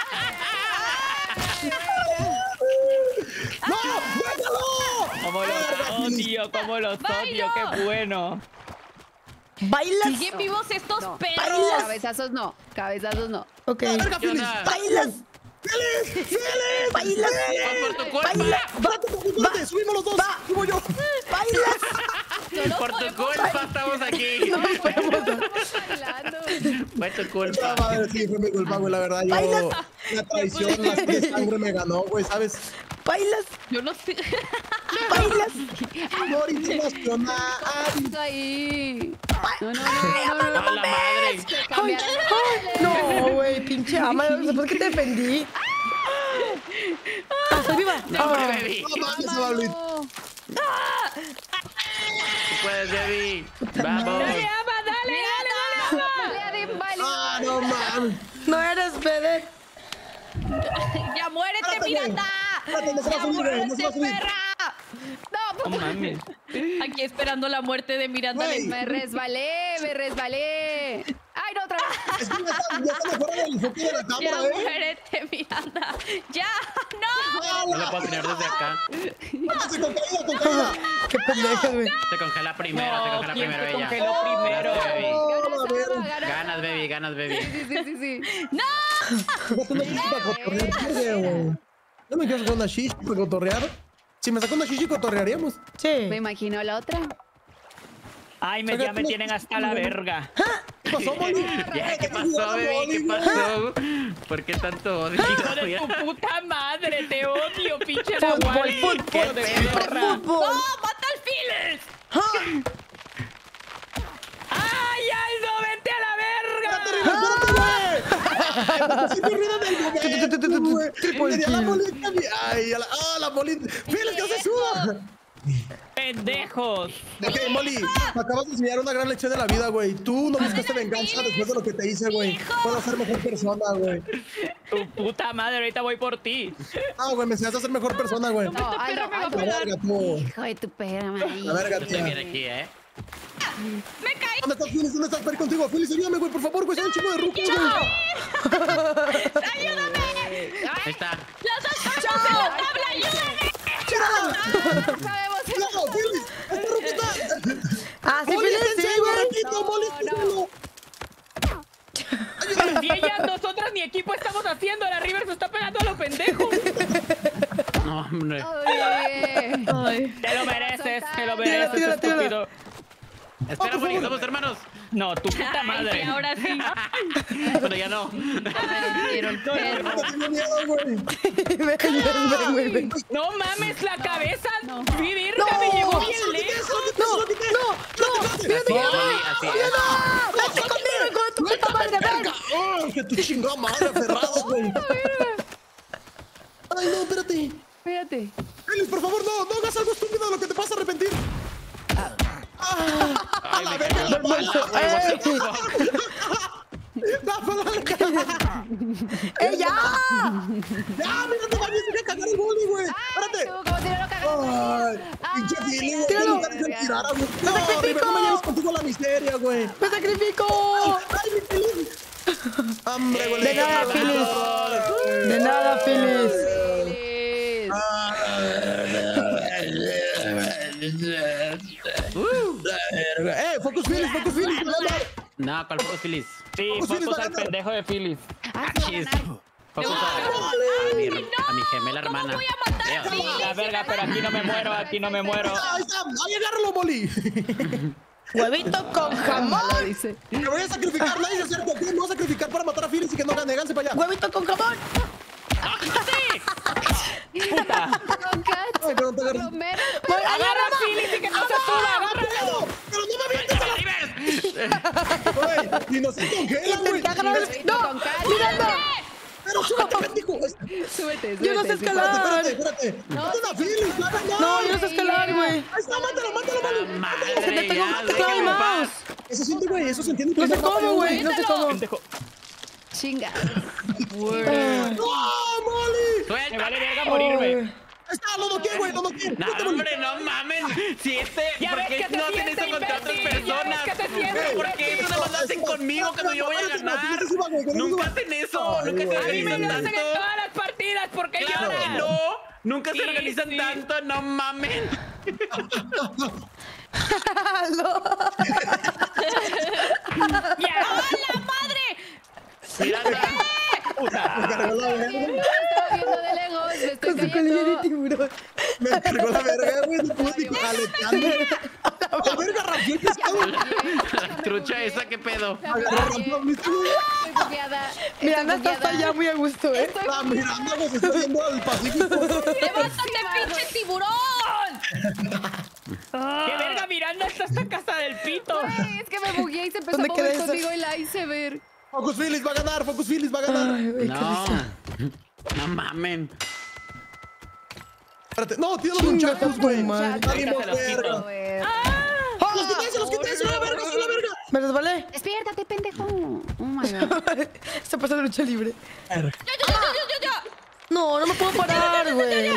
¡No! ¡Déjalo! ¡Cómo los odio! ¡Cómo los odio! ¡Qué bueno! ¿Bailas? Siguen vivos estos No. perros. Cabezazos no. Cabezazos no. Ok. ¡Verga, ¿Qué Félix! onda? ¿Bailas? ¡Félix! ¡Félix! ¿Bailas? Por tu culpa. Baila. ¡Espérate! ¡Subimos los dos! ¡Subo yo! ¿Bailas? Por tu culpa estamos aquí. Bailando. Fue tu Esta culpa. madre sí fue mi culpa, güey, la verdad. Yo, la traición, la sed de sangre me ganó, güey, ¿sabes? ¿Bailas? Yo no sé. ¿Bailas? Amor internacional. Esto ahí. No. A la madre. Cambiaron. No, güey, pinche ama. ¿Por qué te defendí? Estoy viva. No, hombre, baby. No mames, Amablito. No. Tú puedes, baby. Vamos. ¡Dale, ama! ¡Dale! Pelea de inválido. Ah, no mames. No eres bebé. ¡Ya muérete, Espérate, güey. Miranda! Espérate, no se va a ¡Ya subir, güey, no se va a muérete, subir. perra! No mames. Aquí esperando la muerte de Miranda. Güey. Me resbalé. Ay, no, otra vez. Es que ya está fuera del foco de la ¡Ya cámara, ¿eh? muérete, Miranda! ¡Ya! ¡No! No lo puedo tener desde acá. Métase con caída. Qué pendeja, güey. Se congela primero, se No, congela ¿quién primero se ella. congeló primero? Ganas, baby. Ganas, baby. Sí. Sacaste una shishi para cotorrear, güey. ¿No me quieres sacar una shishi para cotorrear? Si me saco una shishi, cotorrearíamos. Sí. Me imagino la otra. Ay, ya me tienen hasta la verga. ¿Qué pasó, Molly? Ya, ¿qué pasó, baby? ¿Qué pasó? ¿Por qué tanto odio? Hijo de tu puta madre, te odio, pinche Fútbol, Nahual. fútbol, de siempre perra. fútbol. ¡Mata al Phyllis! ¡Ay, Aldo, vente a la verga! Sí me olvidan del momento, güey. Tenía la bolita. Ay, la bolita. Phyllis, ¿qué haces tú? ¡Pendejos! Ok, Molly, me acabas de enseñar una gran lección de la vida, güey. Tú no buscaste venganza después de lo que te hice, güey. Puedo ser mejor persona, güey. Tu puta madre, ahorita voy por ti. Ah, güey, me enseñaste a ser mejor persona, güey. No, Aldo, La verga, tú. hijo de tu perra, madre. La verga, Se viene tía. aquí, ¡Me caí! ¿Dónde estás, Phyllis? ¿Dónde estás? Para ir contigo. Phyllis, ayúdame, güey, por favor, güey. Son un chingo de rucos, güey. ¡Ayúdame! Ahí está. ¡Las dos manos en la tabla! ¡Ayúdame! No sabemos. ¡No, Phyllis! ¡Esta ruca está! Ah, sí, ¡Molly, Phyllis, está en sí, serio, güey. ratito! ¡Molly, está en serio! Si ellas, nosotras, ni equipo estamos haciendo, la River se está pegando a los pendejos. No, hombre. Oye. Te lo mereces, Tírala, estúpido. tírala. Espera, Molly, somos hermanos. No, tu puta Ay, sí, madre. ahora sí. Pero ya no. Quiero el perro. Tengo miedo, güey. Ven. No mames la cabeza. No. Mi verga me llegó bien lejos. No, Así, Molly, así. vete conmigo, hijo de tu puta madre, ven. ¡Ah, que tu chingada madre, aferrado, güey! ¡Ay, no, espérate! Espérate. Phyllis, por favor, no hagas algo estúpido de lo que te vas a arrepentir. Ay, me cayó la bala, güey. ¡Ey, ya! ¡Ya, mira, te vas a cagar el boli, güey! Tú, ¡Espérate! como tíralo cagado. ¡Ay! ¡Pinche Phyllis, güey! Tíralo. ¡No te dejes tirar, güey! ¡No, sacrifico! River, no me lleves contigo a la miseria, güey! ¡Me sacrifico! ¡Ay, mi Phyllis! ¡Hombre, güey! De nada, Phyllis. De nada, Phyllis. ¡Focus Phyllis! ¡Focus Phyllis! No, ¿cuál fue Phyllis? Sí, Vamos, Phyllis, focus va a al ganar. pendejo de Phyllis. Chis. Focus a mi gemela hermana. voy a matar a Veo. La verga, pero aquí no me muero, aquí no me muero. ¡Ahí está! ¡Ahí agárralo, Molly! Huevito con jamón. Dice. ¡Me voy a sacrificar! ¡Nadie se acerca aquí! ¡Me voy a sacrificar para matar a Phyllis y que no gane! ¡Háganse para allá! Huevito con jamón. Puta. Con Kat. ¡Ay, pero no te agarres! Romero. Agarra a Phyllis y que no se suba, agárralo. ¡Pero no me avientes a la... ¡Güey! ¡Y no se congela, güey! Intenté agarrar el... ¡No! Con Kat. ¡Mirando! ¡Pero súbete, pendejo! Súbete. Yo no sé escalar. Espérate. ¡Mata a Phyllis! ¡La verdad! No, yo no sé escalar, güey. ¡Ahí está! ¡Mátalo, Molly! Madre, ya, Teclado y déjame en mouse. paz. Eso siente, güey. Eso se entiende. No sé cómo, güey. No sé cómo. Pendejo. Chinga. ¡No, Molly! Me Suelta. vale verga morirme. Ahí está, lo noqué, güey, lo noqué. No, hombre, no mames. Si Ya ¿por ves qué que se no hacen siente, eso contra otras imbécil, ya personas? ves que se siente, ¿Por qué eso nada más lo hacen conmigo cuando yo voy a ganar? Nunca hacen eso, nunca se A mí me organizan lo hacen en tanto. todas las partidas porque Claro que lloran. no. Nunca se Sí, organizan sí. tanto, no mamen. ¡Ya! ¡La madre! Miranda. Puta. Estaba viendo de lejos. Me estoy Con su colilla de cayendo. tiburón. Me cargó la verga, güey. No pude ni jaleteando. La verga, rampió el pescado. La trucha esa, ¿qué pedo? Agarró, rampió, ¿viste, güey? Estoy bugueada. Miranda está hasta allá muy a gusto, ¿eh? La Miranda, güey, se está yendo al Pacífico. ¡Levántate, pinche tiburón! ¡Qué verga, Miranda! Está hasta casa del pito. Ay, es que me bugueé y se empezó a ¿Dónde queda mover eso? conmigo el iceberg. Focus Phyllis va a ganar, Focus Phyllis va a ganar. Ay, güey, qué No. risa. No mamen. Espérate, no, tíralo Chinga un chacos, tu güey. madre. Salimos, Se los quito. verga. A ver. Los quité, la verga, sí, la verga. ¿Me resbalé? Despiértate, pendejo. Oh my god. Se pasó la lucha libre. ¡Ya! No, no me puedo parar, güey.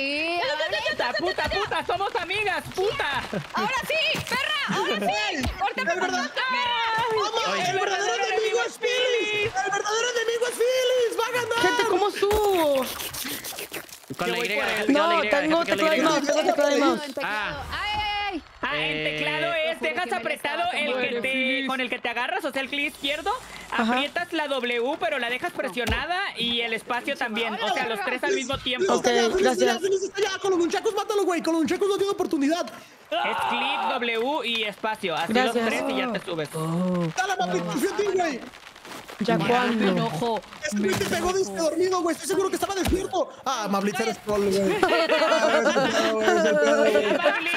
Puta, somos amigas, puta. ¡Ahora sí! ¡Perra! ¡Ahora sí! ¡Ahorita me verdad. Vamos, Oye, el verdadero enemigo es Phyllis. El verdadero enemigo es Phyllis. Va a ganar. Gente, ¿cómo subo? Con la Y. No, tengo teclado y mouse, tengo teclado y mouse. Ah. ¡Ay! El teclado es, juro dejas que me apretado estaba el que tomando. con el que te agarras, o sea, el clic izquierdo, Ajá. aprietas la W, pero la dejas presionada y el espacio también, o sea, los tres al mismo tiempo. Ok, gracias. Phyllis está allá. Con los nunchacos, mátalo, güey. Con los nunchacos no tiene oportunidad. Es clic, W y espacio, así Gracias. los tres y ya te subes. Dale, papi, confío en ti, güey. ¿Ya cuándo? Me enojo. Este güey te pegó disque dormido, güey. Estoy seguro que estaba despierto. Ah, Mablitz eres troll, güey. Es el pedo, güey. Es el pedo, güey.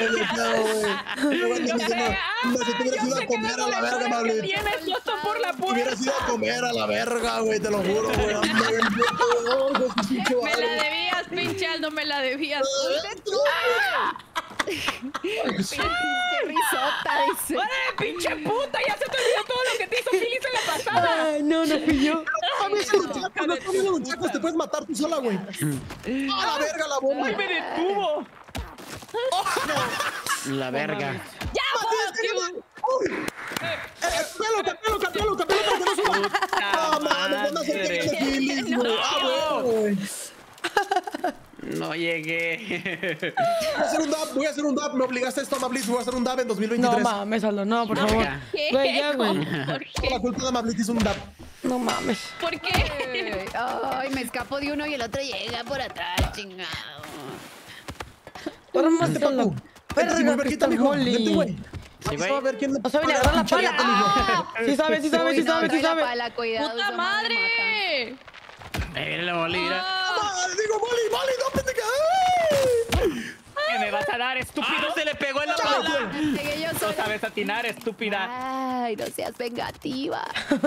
Yo sé, Se te hubiera ido a comer a la verga, Mablitz. Tienes loto por la Te hubieras ido a comer a la verga, güey. Te lo juro, güey. Me la debías, pinche Aldo, me la debías. Qué risota, dice. ¡Órale, pinche puta! ¡Ya se te olvidó todo lo que te hizo Phyllis en la pasada! Ay, no fui yo. No están los chacos, te puedes matar tú sola, güey. A la verga, la bomba. ¡Ay, me detuvo! La verga. Cambialo para que no suba. Ah, mano, van a hacer que te Phyllis, güey. Ah, güey. No llegué. Voy a hacer un dab. Me obligaste a esto, Mablitz. Voy a hacer un dab en No 2023. mames, Aldo, no, por favor. Güey, ya, güey. La culpa de Mablitz hizo un dab. No mames. ¿Por qué? Ay, me escapo de uno y el otro llega por atrás, chingado. Vente, Tómate la Papu. Vente, sin volver, quita, mijo. Vente, güey. Vamos a ver quién le O sea, viene a agarrar la pala. Sí sabe, sí sabe, sí sabe, sí sabe. Pala, cuidado, ¡Puta esa madre madre! Viene la bolita. Digo, Molly, no, pendeja. ¿Qué me vas a dar, estúpido? ¡Ah, se le pegó en la pala! mata. Llegué yo No sola. sabes atinar, estúpida. Ay, no seas vengativa.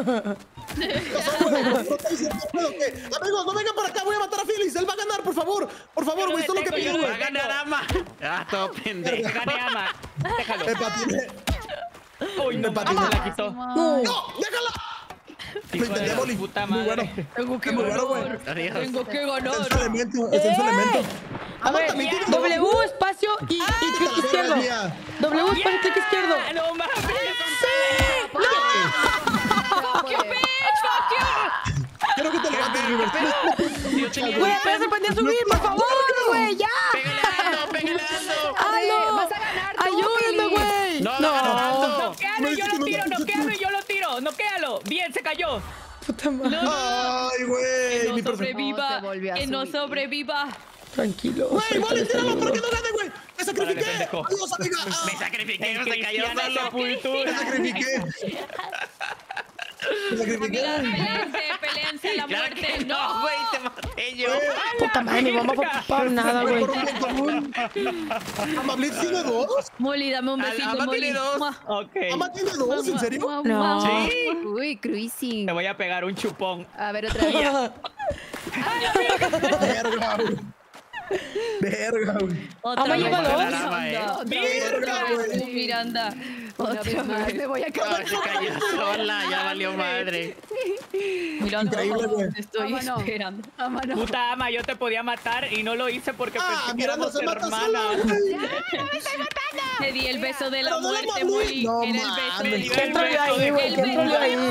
Amigos, no vengan para acá. Voy a matar a Phyllis. Él va a ganar, por favor. Por favor, güey. Esto es lo que pido, ¡Va a güey. ganar Ama! ¡Ah, todo pendejo! Gane, Ama. Déjalo. Me patiné. Uy, no, patiné. me la quitó. ¡No! ¡Déjala! Lo Hijo intenté, de Molly. puta Muy bueno. madre. Tengo que Muy bueno, güey. ganar. Adiós. Tengo que Está en ganar. su elemento. Está en su elemento. A ver, también tiene W espacio y clic izquierdo. mía. W espacio y clic izquierdo. ¡Ah, no mames! Quiero que te levantes, River. Yo tenía... Güey, apenas se aprendí a subir, por favor, güey, ya. ¡Pégale a Aldo! ¡Pégale a Aldo! ¡Aldo! Vas a ganar tú, ¡Ayúdame, Phyllis. güey! No, va a ganar Aldo. ¡Noquéalo y yo lo tiro! ¡Noquéalo y yo lo tiro! ¡Noquéalo! ¡Bien, se cayó! Puta madre. Ay, güey. Que Mi no persona. sobreviva. No, se volvió a Que no subir. sobreviva. Tranquilo. Güey, Molly, tíralo para que no gane, güey. Me Órale, sacrifiqué. pendejo. Adiós, amiga. Me sacrifiqué, En no se cayó cristiana solo. sepultura. Me sacrifiqué. Me sacrifiqué. Peléense a la Claro muerte. que no, güey, te maté yo. Puta madre, mi mamá fue por nada, güey. Por un bien común. ¿Amablitz tiene dos? Molly, dame un besito, Ama Molly. tiene dos. Mua. Ok. ¿Ama tiene dos? ¿En serio? No. Sí. Uy, cruising. Te voy a pegar un chupón. A ver, otra vez. Verga, güey. Verga, güey. Otra Ama vez. lleva dos. Verga, güey. Miranda. Una vez más me voy a No, acabar. se cayó sola, ya valió madre. Miranda, Increíble, güey. te estoy Vámonos. esperando. Vámonos. Puta Ama, yo te podía matar y no lo hice porque Ah, pensé que Miranda éramos se mata sola, hermanas. güey. Te di el beso de la Pero no la muerte, mames. Molly. No Era el mames. beso. Me dio ¿Qué el entró beso ahí, de güey? El ¿Qué entró beso ahí?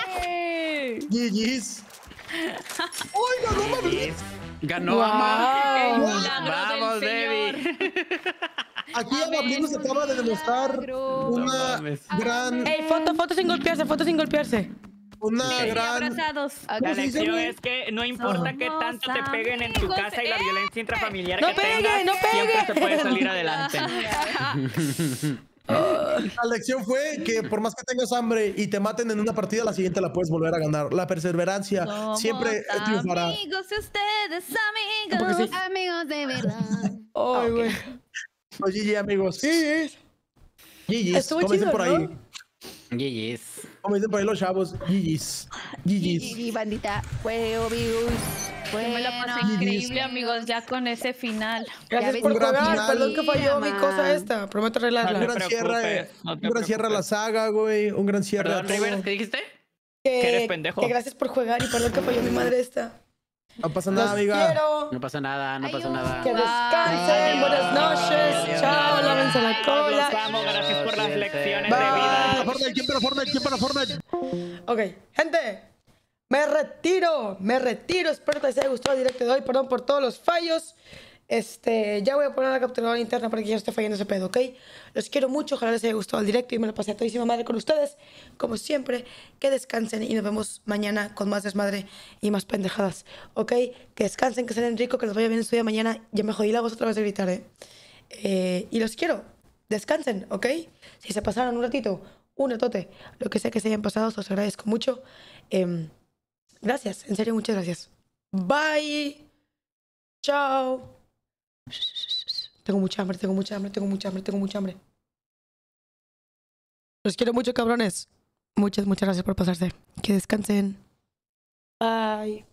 GG's. Oiga, no mames. Ganó Ama. El Wow. milagro Vamos, del Señor. baby. Aquí Amablitz nos acaba de demostrar una mames. gran... Ey, foto sin golpearse, foto sin golpearse. Una Sí, gran... abrazados. La ¿Cómo se dice, lección güey? es que no importa qué tanto te peguen en tu amigos. casa y la violencia intrafamiliar ¡No que peguen, tengas, no siempre peguen! se puede salir adelante. La lección fue que por más que tengas hambre y te maten en una partida, la siguiente la puedes volver a ganar. La perseverancia siempre triunfará. Amigos, ustedes Porque amigos. sí. Amigos de verdad. Ay, güey. Pues GG, amigos. Sí. GG's. Estuvo Como dicen chido, por ahí. ¿no? GG's. Como dicen por ahí los chavos. GG's. GG's. Y bandita, huevo, virus. Me la pasé Bueno. increíble, amigos, ya con ese final. Gracias ves, por un gran jugar. final. Perdón que falló mi Man. cosa esta. Prometo Un arreglarla. te gran cierre. preocupes, no te Un gran cierre a la preocupes. saga, güey. Un gran cierre Perdón, a todo. River, ¿qué dijiste? Que eres pendejo. Que gracias por jugar y perdón que falló mi madre esta. No pasa nada, Los amiga. quiero. No pasa nada, no pasa nada. Que descansen. Buenas noches. Chao. Lávense la Los cola. amo, gracias por las lecciones de Bye. vida. Fortnite, ¿quién para Fortnite? ¿Quién para Fortnite? Ok, gente. Me retiro. Espero que les haya gustado el directo de hoy. Perdón por todos los fallos. Ya voy a poner la capturadora interna para que ya no esté fallando ese pedo, ¿ok? Los quiero mucho, ojalá les haya gustado el directo y me lo pasé a todísima madre con ustedes. Como siempre, que descansen y nos vemos mañana con más desmadre y más pendejadas, ¿ok? Que descansen, que se den rico, que les vaya bien en su día mañana. Ya me jodí la voz otra vez de gritar, ¿eh? Y los quiero. Descansen, ¿ok? Si se pasaron un ratito, un tote. Lo que sea que se hayan pasado, os los agradezco mucho. Gracias, en serio, muchas gracias. Bye. Chao. Tengo mucha hambre, tengo mucha hambre, tengo mucha hambre, tengo mucha hambre. Los quiero mucho, cabrones. Muchas gracias por pasarse. Que descansen. Bye.